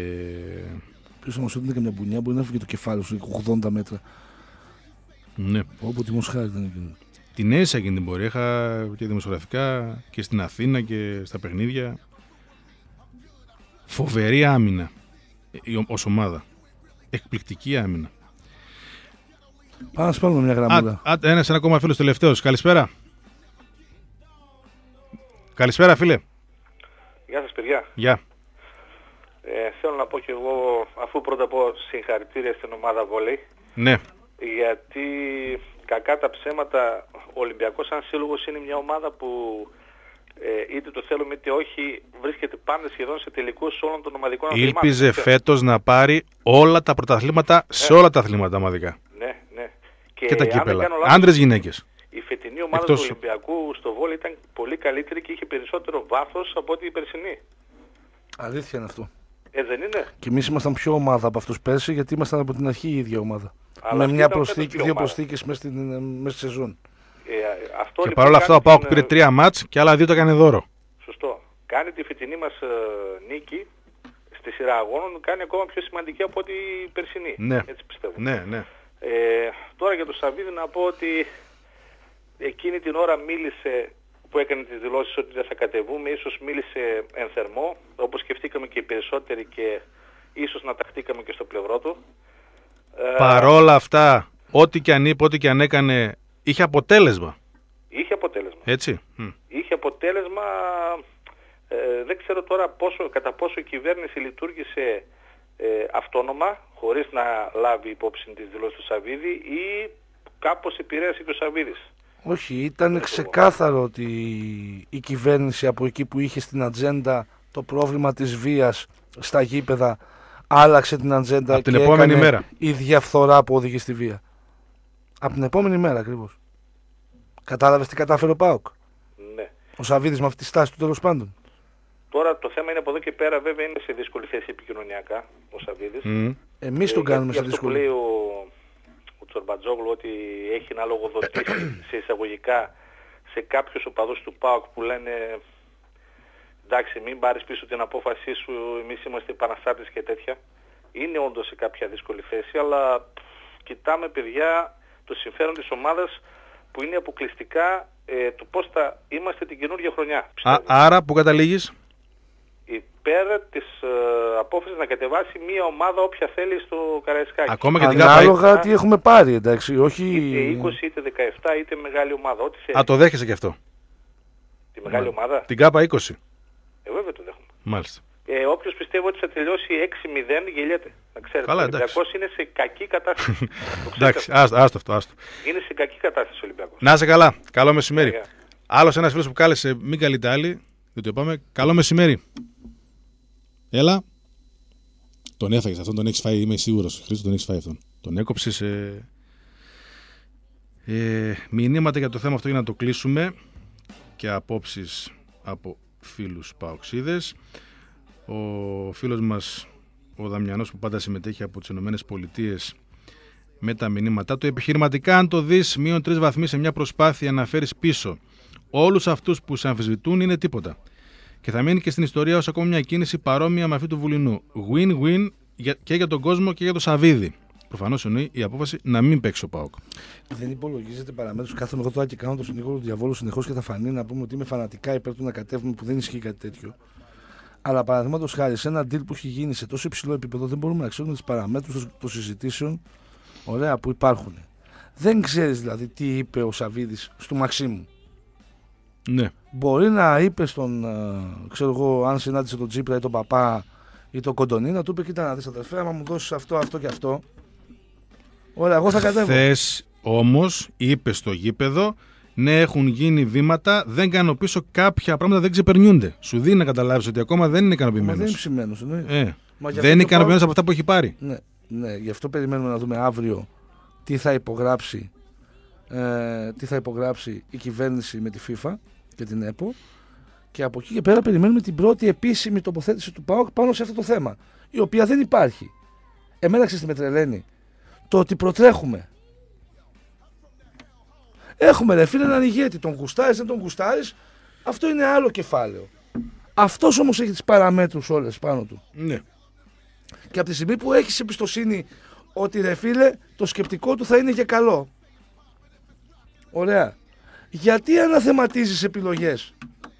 A: Ποιος όμως έδινε και μια μπουνιά, μπορεί να φύγει το κεφάλι σου ογδόντα μέτρα.
C: Ναι.
A: Όπου τη Μοσχάρη ήταν εκείνο.
C: Την έζησα εκείνη την πορεία, είχα και δημοσιογραφικά και στην Αθήνα και στα παιχνίδια. Φοβερή άμυνα ως ομάδα. Εκπληκτική άμυνα.
A: Πάμε να σπάρουμε μια γραμμούλα.
C: Α, ένας ένα ακόμα φίλος τελευταίος. Καλησπέρα. Καλησπέρα φίλε.
N: Γεια σας παιδιά.
C: Γεια.
N: Ε, θέλω να πω και εγώ, αφού πρώτα πω συγχαρητήρια στην ομάδα βόλεϊ.
C: Ναι.
N: Γιατί κακά τα ψέματα ο Ολυμπιακός σαν σύλλογος είναι μια ομάδα που ε, είτε το θέλουμε είτε όχι βρίσκεται πάντα σχεδόν σε τελικούς όλων των ομαδικών αθλημάτων.
C: Ήλπιζε φέτος να πάρει όλα τα πρωταθλήματα ναι. σε όλα τα αθλήματα ομαδικά.
N: Ναι, ναι. Και,
C: και τα κύπελα. Άντρες, γυναίκες.
N: Η φετινή ομάδα Εκτός... του Ολυμπιακού στο βόλεϊ ήταν πολύ καλύτερη και είχε περισσότερο βάθος από ό,τι η περσινή.
A: Αλήθεια είναι αυτό.
N: Ε, δεν είναι.
A: Και εμείς ήμασταν πιο ομάδα από αυτούς πέρσι γιατί ήμασταν από την αρχή η ίδια ομάδα.
N: Αλλά
A: με μια προσθήκη, δύο προσθήκες μέσα στη σεζόν.
N: Ε, αυτό,
C: και
N: λοιπόν,
C: παρόλα αυτά ο ΠΑΟΚ
N: την...
C: πήρε τρία μάτς και άλλα δύο τα έκανε δώρο.
N: Σωστό. Κάνει τη φετινή μας ε, νίκη στη σειρά αγώνων, κάνει ακόμα πιο σημαντική από ό,τι η περσινή.
C: Ναι.
N: Έτσι πιστεύω.
C: Ναι, ναι.
N: Ε, τώρα για το Σαββίδη να πω ότι εκείνη την ώρα μίλησε που έκανε τις δηλώσεις ότι δεν θα κατεβούμε, ίσως μίλησε εν θερμό, όπως σκεφτήκαμε και οι περισσότεροι και ίσως να ταχτήκαμε και στο πλευρό του.
C: Παρόλα αυτά, ό,τι και αν είπε, ό,τι και αν έκανε, είχε αποτέλεσμα.
N: Είχε αποτέλεσμα.
C: Έτσι.
N: Είχε αποτέλεσμα, ε, δεν ξέρω τώρα πόσο, κατά πόσο η κυβέρνηση λειτουργήσε ε, αυτόνομα, χωρίς να λάβει υπόψη τις δηλώσεις του Σαββίδη ή κάπως επηρέασε και ο Σαββίδης.
A: Όχι, ήταν ξεκάθαρο ότι η κυβέρνηση από εκεί που είχε στην ατζέντα το πρόβλημα της βίας στα γήπεδα άλλαξε την ατζέντα
C: από
A: και
C: την επόμενη
A: έκανε
C: μέρα.
A: η διαφθορά που οδηγεί στη βία. Από την επόμενη μέρα ακριβώς. Κατάλαβες τι κατάφερε ο ΠΑΟΚ?
N: Ναι.
A: Ο Σαββίδης με αυτή τη στάση του τέλος πάντων.
N: Τώρα το θέμα είναι από εδώ και πέρα, βέβαια είναι σε δύσκολη θέση επικοινωνιακά ο Σαββίδης.
A: Mm. Εμείς τον κάνουμε σε δύσκολη.
N: Αυτό που λέει ο, ο Τσορμπατζόγλου ότι έχει να λογοδοτήσει σε εισαγωγικά σε κάποιους οπαδούς του ΠΑΟΚ που λένε εντάξει μην πάρεις πίσω την απόφασή σου, εμείς είμαστε επαναστάτες και τέτοια. Είναι όντως σε κάποια δύσκολη θέση, αλλά π, κοιτάμε παιδιά το συμφέρον της ομάδας που είναι αποκλειστικά ε, το πώς θα είμαστε την καινούργια χρονιά.
C: Α, άρα που καταλήγεις?
N: Υπέρ της ε, απόφασης να κατεβάσει μία ομάδα όποια θέλει στο Καραϊσκάκι.
C: Ακόμα και την
A: ανάλογα τι έχουμε πάρει, εντάξει, όχι...
N: Είτε είκοσι, είτε δεκαεπτά, είτε μεγάλη ομάδα. Ό,τι θέλει.
C: Α, το δέχεσαι και αυτό?
N: Τη μεγάλη
C: Μα...
N: ομάδα.
C: Την ΚΑΠΑ είκοσι.
N: Ε, βέβαια το δέχομαι.
C: Μάλιστα.
N: Ε, όποιος πιστεύει ότι θα τελειώσει έξι μηδέν γελιέται. Να ξέρετε,
C: καλά,
N: ο Ολυμπιακός είναι σε κακή κατάσταση.
C: Εντάξει, άστο, άστο αυτό, άστο.
N: Είναι σε κακή κατάσταση ο Ολυμπιακός.
C: Να είσαι καλά. Καλό μεσημέρι. Yeah. Άλλος ένας φίλος που κάλεσε, μην καλείτε άλλοι, διότι πάμε. Καλό μεσημέρι. Έλα. Τον έφαγες αυτόν, τον έχεις φάει, είμαι σίγουρος. Χρήστο, τον έχεις φάει αυτόν. Τον έκοψες. Ε... Ε, μηνύματα για το θέμα αυτό για να το κλείσουμε και απόψεις από φίλους παοξίδες. Ο φίλος μας ο Δαμιανός που πάντα συμμετέχει από τις Ηνωμένες Πολιτείες με τα μηνύματά του. Επιχειρηματικά, αν το δεις, μείον τρεις βαθμοί σε μια προσπάθεια να φέρεις πίσω όλους αυτούς που σε αμφισβητούν είναι τίποτα. Και θα μείνει και στην ιστορία ως ακόμα μια κίνηση παρόμοια με αυτή του Βουλινού. Win-win και για τον κόσμο και για το Σαββίδη. Προφανώς εννοεί η απόφαση να μην παίξει ο ΠΑΟΚ.
A: Δεν υπολογίζεται παραμέτρους. Κάθομαι εγώ τώρα και κάνω τον συνήγορο του διαβόλου συνεχώς και θα φανεί να πούμε ότι είμαι φανατικά υπέρ του να κατέβουμε, που δεν ισχύει κάτι τέτοιο. Αλλά παραδείγματος χάρη σε ένα deal που έχει γίνει σε τόσο υψηλό επίπεδο δεν μπορούμε να ξέρουμε τις παραμέτρους των συζητήσεων ωραία, που υπάρχουν. Δεν ξέρεις δηλαδή τι είπε ο Σαββίδης στο Μαξίμου.
C: Ναι.
A: Μπορεί να είπε στον, ξέρω εγώ, αν συνάντησε τον Τζίπρα ή τον Παπά ή τον Κοντονί, να του είπε: κοίτα να δεις αδερφέ, άμα μου δώσεις αυτό, αυτό και αυτό. Ωραία, εγώ θα κατέβω.
C: Χθες όμως είπε στο γήπεδο: ναι, έχουν γίνει βήματα, δεν κάνω πίσω, κάποια πράγματα δεν ξεπερνιούνται. Σου δίνει να καταλάβεις ότι ακόμα δεν είναι ικανοποιημένος.
A: Δεν είναι ψημένος, ναι.
C: ε, δεν είναι ικανοποιημένος πάω... από αυτά που έχει πάρει.
A: Ναι, ναι, γι' αυτό περιμένουμε να δούμε αύριο τι θα υπογράψει, ε, τι θα υπογράψει η κυβέρνηση με τη FIFA και την ΕΠΟ. Και από εκεί και πέρα περιμένουμε την πρώτη επίσημη τοποθέτηση του ΠΑΟΚ πάνω σε αυτό το θέμα, η οποία δεν υπάρχει. Εμένα ξέρεις τι με τρελαίνει? Το ότι προτρέχουμε. Έχουμε ρε φίλε έναν ηγέτη, τον γουστάρεις, δεν τον γουστάρεις, αυτό είναι άλλο κεφάλαιο. Αυτός όμως έχει τις παραμέτρους όλες πάνω του.
C: Ναι.
A: Και από τη στιγμή που έχεις εμπιστοσύνη ότι ρε φίλε το σκεπτικό του θα είναι για καλό. Ωραία. Γιατί αναθεματίζεις επιλογές?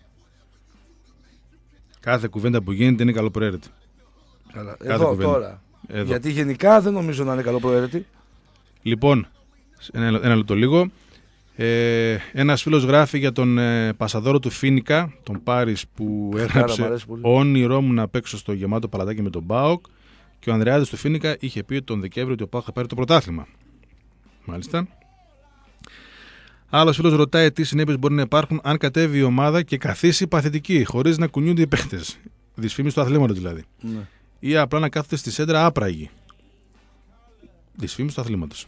C: Κάθε κουβέντα που γίνεται είναι καλοπροαίρετη.
A: Καλά. Εδώ
C: κουβέντα.
A: Τώρα.
C: Εδώ.
A: Γιατί γενικά δεν νομίζω να είναι καλοπροαίρετη.
C: Λοιπόν, ένα, ένα λεπτό λίγο. Ε, ένας φίλος γράφει για τον ε, πασαδόρο του Φίνικα, τον Πάρης, που έγραψε όνειρό μου να παίξω στο γεμάτο παλατάκι με τον ΠΑΟΚ, και ο Ανδρεάδης του Φίνικα είχε πει τον Δεκέμβριο ότι ο ΠΑΟΚ θα πάρει το πρωτάθλημα. Μάλιστα. Άλλος φίλος ρωτάει τι συνέπειες μπορεί να υπάρχουν αν κατέβει η ομάδα και καθίσει παθητική, χωρίς να κουνιούνται οι παίχτες. Δυσφήμιση του αθλήματος δηλαδή.
A: Ναι.
C: Ή απλά να κάθεται στη σέντρα άπραγοι. Δυσφήμιση του αθλήματος.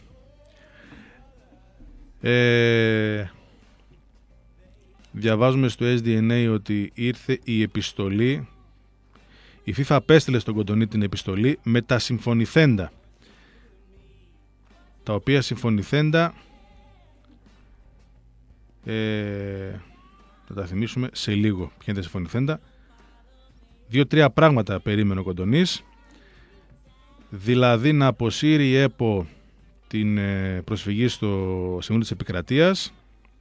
C: Ε, διαβάζουμε στο ες ντι εν έι ότι ήρθε η επιστολή. Η FIFA απέστειλε στον Κοντονί την επιστολή με τα συμφωνηθέντα, τα οποία συμφωνηθέντα ε, θα τα θυμίσουμε σε λίγο ποια είναι τα συμφωνηθέντα. Δύο-τρία πράγματα περίμενε ο Κοντονής, δηλαδή να αποσύρει η ΕΠΟ την προσφυγή στο Συμβούλιο της Επικρατείας,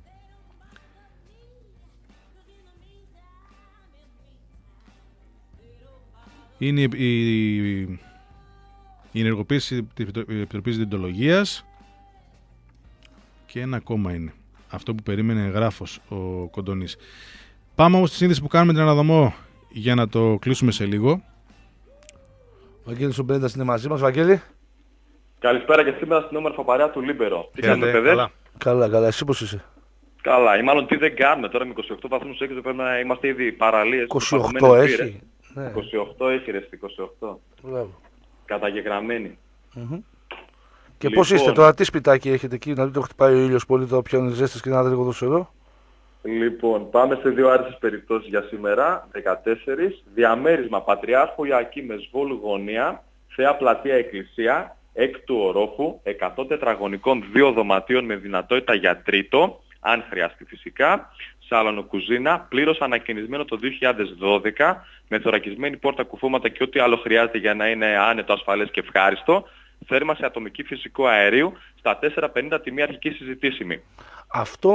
C: είναι η, η, η ενεργοποίηση της Επιτροπής Διεντολογίας, και ένα ακόμα είναι αυτό που περίμενε γράφος ο Κοντονής. Πάμε όμως στη σύνδεση που κάνουμε την αναδομό για να το κλείσουμε σε λίγο.
A: Βαγγέλης ο Μπρέντας είναι μαζί μας. Βαγγέλη.
O: Καλησπέρα και σήμερα στην όμορφα παρέα του Λίμπερο. Τι κάνουμε, παιδες?
A: Καλά. καλά, καλά. Εσύ πώς είσαι?
O: Καλά. Ή μάλλον τι δεν κάνουμε τώρα με είκοσι οκτώ βαθμούς έξω, πρέπει να είμαστε ήδη παραλίες.
A: είκοσι οκτώ έχει.
O: Ναι. είκοσι οκτώ έχει ρε, είκοσι οκτώ.
A: Μπράβο.
O: Καταγεγραμμένη.
A: Mm-hmm. Και λοιπόν, πώς είστε τώρα, τι σπιτάκι έχετε εκεί, να δείτε ότι χτυπάει ο ήλιος πολύ, το πιάνει ζέστες και να δείτε λίγο εδώ?
O: Λοιπόν, πάμε σε δύο άριστες περιπτώσεις για σήμερα, δεκατέσσερα. Διαμέρισμα Πατριάρχου Ιακήμες Βόλου Γωνία, Θέα Πλατεία Εκκλησία, έκτου ορόφου, εκατό τετραγωνικών δύο δωματίων με δυνατότητα για τρίτο, αν χρειαστεί φυσικά, σάλονο κουζίνα, πλήρως ανακαινισμένο το δύο χιλιάδες δώδεκα, με θωρακισμένη πόρτα, κουφώματα και ό,τι άλλο χρειάζεται για να είναι άνετο, ασφαλές και ευχάριστο. Θέρμανση ατομική φυσικού αερίου στα τέσσερα πενήντα, τιμή αρχική συζητήσιμη.
A: Αυτό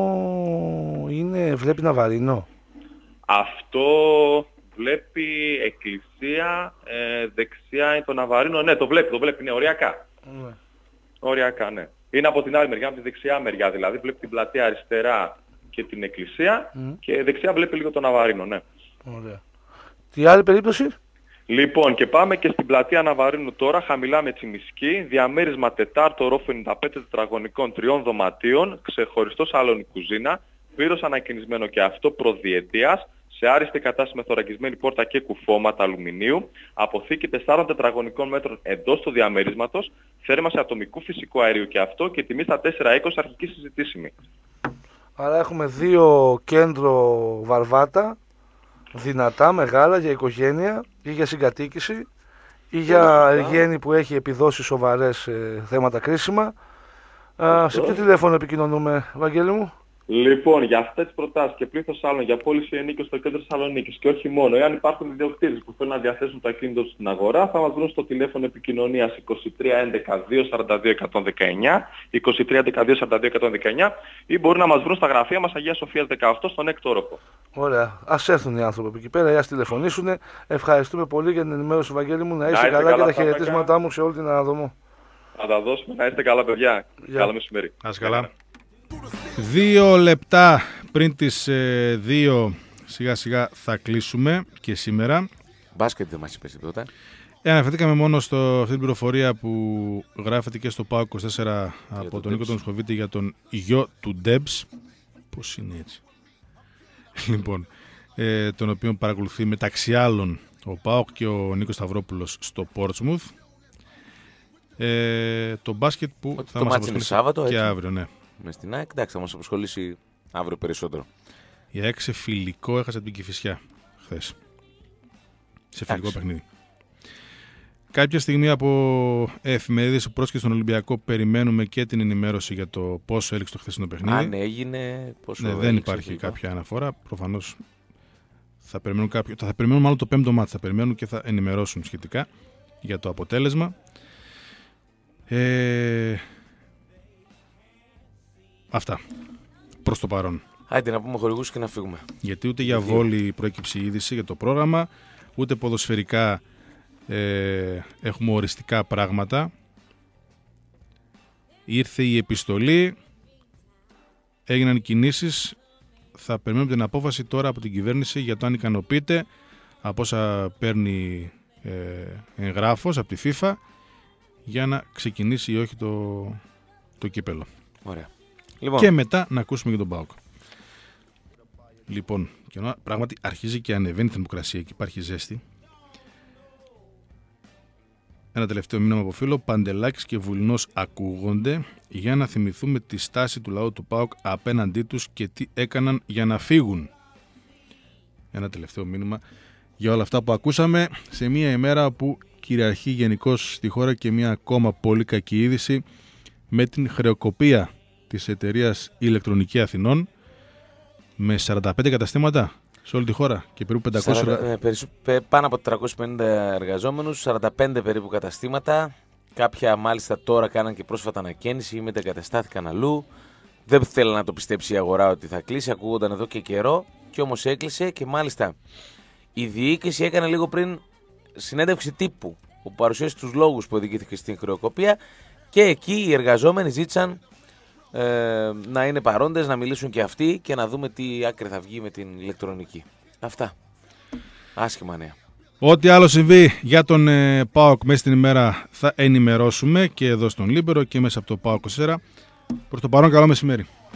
A: είναι, βλέπει Ναβαρίνο.
O: Αυτό βλέπει εκκλησία, ε, δεξιά είναι το Ναβαρίνο. Ναι, το βλέπει, το βλέπει, ναι, οριακά.
A: Ναι.
O: Οριακά, ναι. Είναι από την άλλη μεριά, από τη δεξιά μεριά δηλαδή. Βλέπει την πλατεία αριστερά και την εκκλησία mm. και δεξιά βλέπει λίγο το Ναβαρίνο, ναι.
A: Ωραία. Τι άλλη περίπτωση?
O: Λοιπόν, και πάμε και στην πλατεία Ναβαρίνου τώρα, χαμηλά με Τσιμισκή, διαμέρισμα τετάρτο ορόφου ενενήντα πέντε τετραγωνικών τριών δωματίων, ξεχωριστό σάλονι κουζίνα, πλήρως ανακαινισμένο και αυτό προδιετίας, σε άριστη κατάσταση με θωρακισμένη πόρτα και κουφώματα αλουμινίου, αποθήκη τεσσάρων τετραγωνικών μέτρων εντός του διαμερίσματος, θέρμανση ατομικού φυσικού αερίου και αυτό και τιμή στα τέσσερα είκοσι αρχική συζητήσιμη.
A: Άρα έχουμε δύο κέντρο βαρβάτα, δυνατά, μεγάλα για οικογένεια ή για συγκατοίκηση ή για γέννη που έχει επιδώσει σοβαρές ε, θέματα κρίσιμα. Α, σε ποιο τηλέφωνο επικοινωνούμε, Βαγγέλη μου?
O: Λοιπόν, για αυτές τις προτάσεις και πλήθος άλλων για πώληση ενίκιο στο κέντρο Θεσσαλονίκης και όχι μόνο, εάν υπάρχουν ιδιοκτήτες που θέλουν να διαθέσουν το ακίνητο στην αγορά, θα μας βρουν στο τηλέφωνο επικοινωνίας είκοσι τρία έντεκα δύο σαράντα δύο εκατόν δεκαεννιά, είκοσι τρία έντεκα δύο σαράντα δύο εκατόν δεκαεννιά ή μπορούν να μας βρουν στα γραφεία μας Αγίας Σοφίας δεκαοκτώ στον έκτο όροφο.
A: Ωραία. Ας έρθουν οι άνθρωποι εκεί πέρα ή ας τηλεφωνήσουν. Ευχαριστούμε πολύ για την ενημέρωση, Βαγγέλη μου. Να είσαι, να είστε καλά, καλά και τα χαιρετίσματά μου σε όλη την αναδομό.
O: Θα τα δώσουμε. Να είστε καλά, παιδιά.
A: Για.
O: Καλό μεσημέρι.
C: Να είστε καλά. Δύο λεπτά πριν τις ε, δύο σιγά σιγά θα κλείσουμε και σήμερα.
B: Μπάσκετ δεν μας είπες τίποτα.
C: Ε, αναφερθήκαμε μόνο στο αυτή την πληροφορία που γράφεται και στο ΠΑΟΚ είκοσι τέσσερα από τον, τον Νίκο τον Σχοβίτη για τον γιο του Ντεμπς. Πώς είναι έτσι? Λοιπόν, ε, τον οποίο παρακολουθεί μεταξύ άλλων ο ΠΑΟΚ και ο Νίκος Σταυρόπουλος στο Πόρτσμουθ. Ε, το μπάσκετ που
B: ότι
C: θα
B: το
C: μας
B: απασχολήσει
C: Σάββατο και
B: έτσι,
C: αύριο, ναι.
B: Με στην ΑΕΚ, εντάξει, θα μας απασχολήσει αύριο περισσότερο.
C: Η ΑΕΚ σε φιλικό έχασε την Κηφισιά χθες. Σε φιλικό εντάξει. παιχνίδι. Κάποια στιγμή από εφημερίδες που πρόσκειται στον Ολυμπιακό περιμένουμε και την ενημέρωση για το πόσο έληξε το χθεσινό παιχνίδι.
B: Αν έγινε, πόσο
C: ναι, δεν υπάρχει τελικά κάποια αναφορά. Προφανώς θα περιμένουν, κάποιο, θα περιμένουν μάλλον το πέμπτο μάτς. Θα περιμένουν και θα ενημερώσουν σχετικά για το αποτέλεσμα. Ε... Αυτά. Προς το παρόν.
B: Άιντε να πούμε χορηγούς και να φύγουμε.
C: Γιατί ούτε για βόλη προέκυψε η είδηση για το πρόγραμμα, ούτε ποδοσφαιρικά ε, έχουμε οριστικά πράγματα. Ήρθε η επιστολή, έγιναν κινήσεις, θα περιμένουμε την απόφαση τώρα από την κυβέρνηση για το αν ικανοποιείται από όσα παίρνει ε, εγγράφος από τη FIFA για να ξεκινήσει ή όχι το, το κύπελο.
B: Ωραία. Λοιπόν.
C: Και μετά να ακούσουμε και τον ΠΑΟΚ. Λοιπόν, και ενώ πράγματι αρχίζει και ανεβαίνει η θερμοκρασία και υπάρχει ζέστη. Ένα τελευταίο μήνυμα από φίλο. Παντελάκης και Βουλινός ακούγονται για να θυμηθούμε τη στάση του λαού του ΠΑΟΚ απέναντί τους και τι έκαναν για να φύγουν. Ένα τελευταίο μήνυμα για όλα αυτά που ακούσαμε σε μια ημέρα που κυριαρχεί γενικώς στη χώρα και μια ακόμα πολύ κακή είδηση με την χρεοκοπία της εταιρείας Ηλεκτρονική Αθηνών με σαράντα πέντε καταστήματα σε όλη τη χώρα και περίπου πεντακόσια...
B: σαράντα, ε, πάνω από τετρακόσιους πενήντα εργαζόμενους, σαράντα πέντε περίπου καταστήματα. Κάποια μάλιστα τώρα κάναν και πρόσφατα ανακαίνιση ή μετεγκαταστάθηκαν αλλού. Δεν θέλει να το πιστέψει η αγορά ότι θα κλείσει, ακούγονταν εδώ και καιρό και όμως έκλεισε και μάλιστα η διοίκηση έκανε λίγο πριν συνέντευξη τύπου που παρουσίασε τους λόγους που οδηγήθηκε στην χρεοκοπία και εκεί οι εργαζόμενοι ζήτησαν ε, να είναι παρόντες, να μιλήσουν και αυτοί και να δούμε τι άκρη θα βγει με την ηλεκτρονική. Αυτά. Άσχημα νέα.
C: Ό,τι άλλο συμβεί για τον ε, ΠΑΟΚ μέσα στην ημέρα θα ενημερώσουμε και εδώ στον Λίμπερο και μέσα από το ΠΑΟΚ είκοσι τέσσερα. Προς το παρόν καλό μεσημέρι.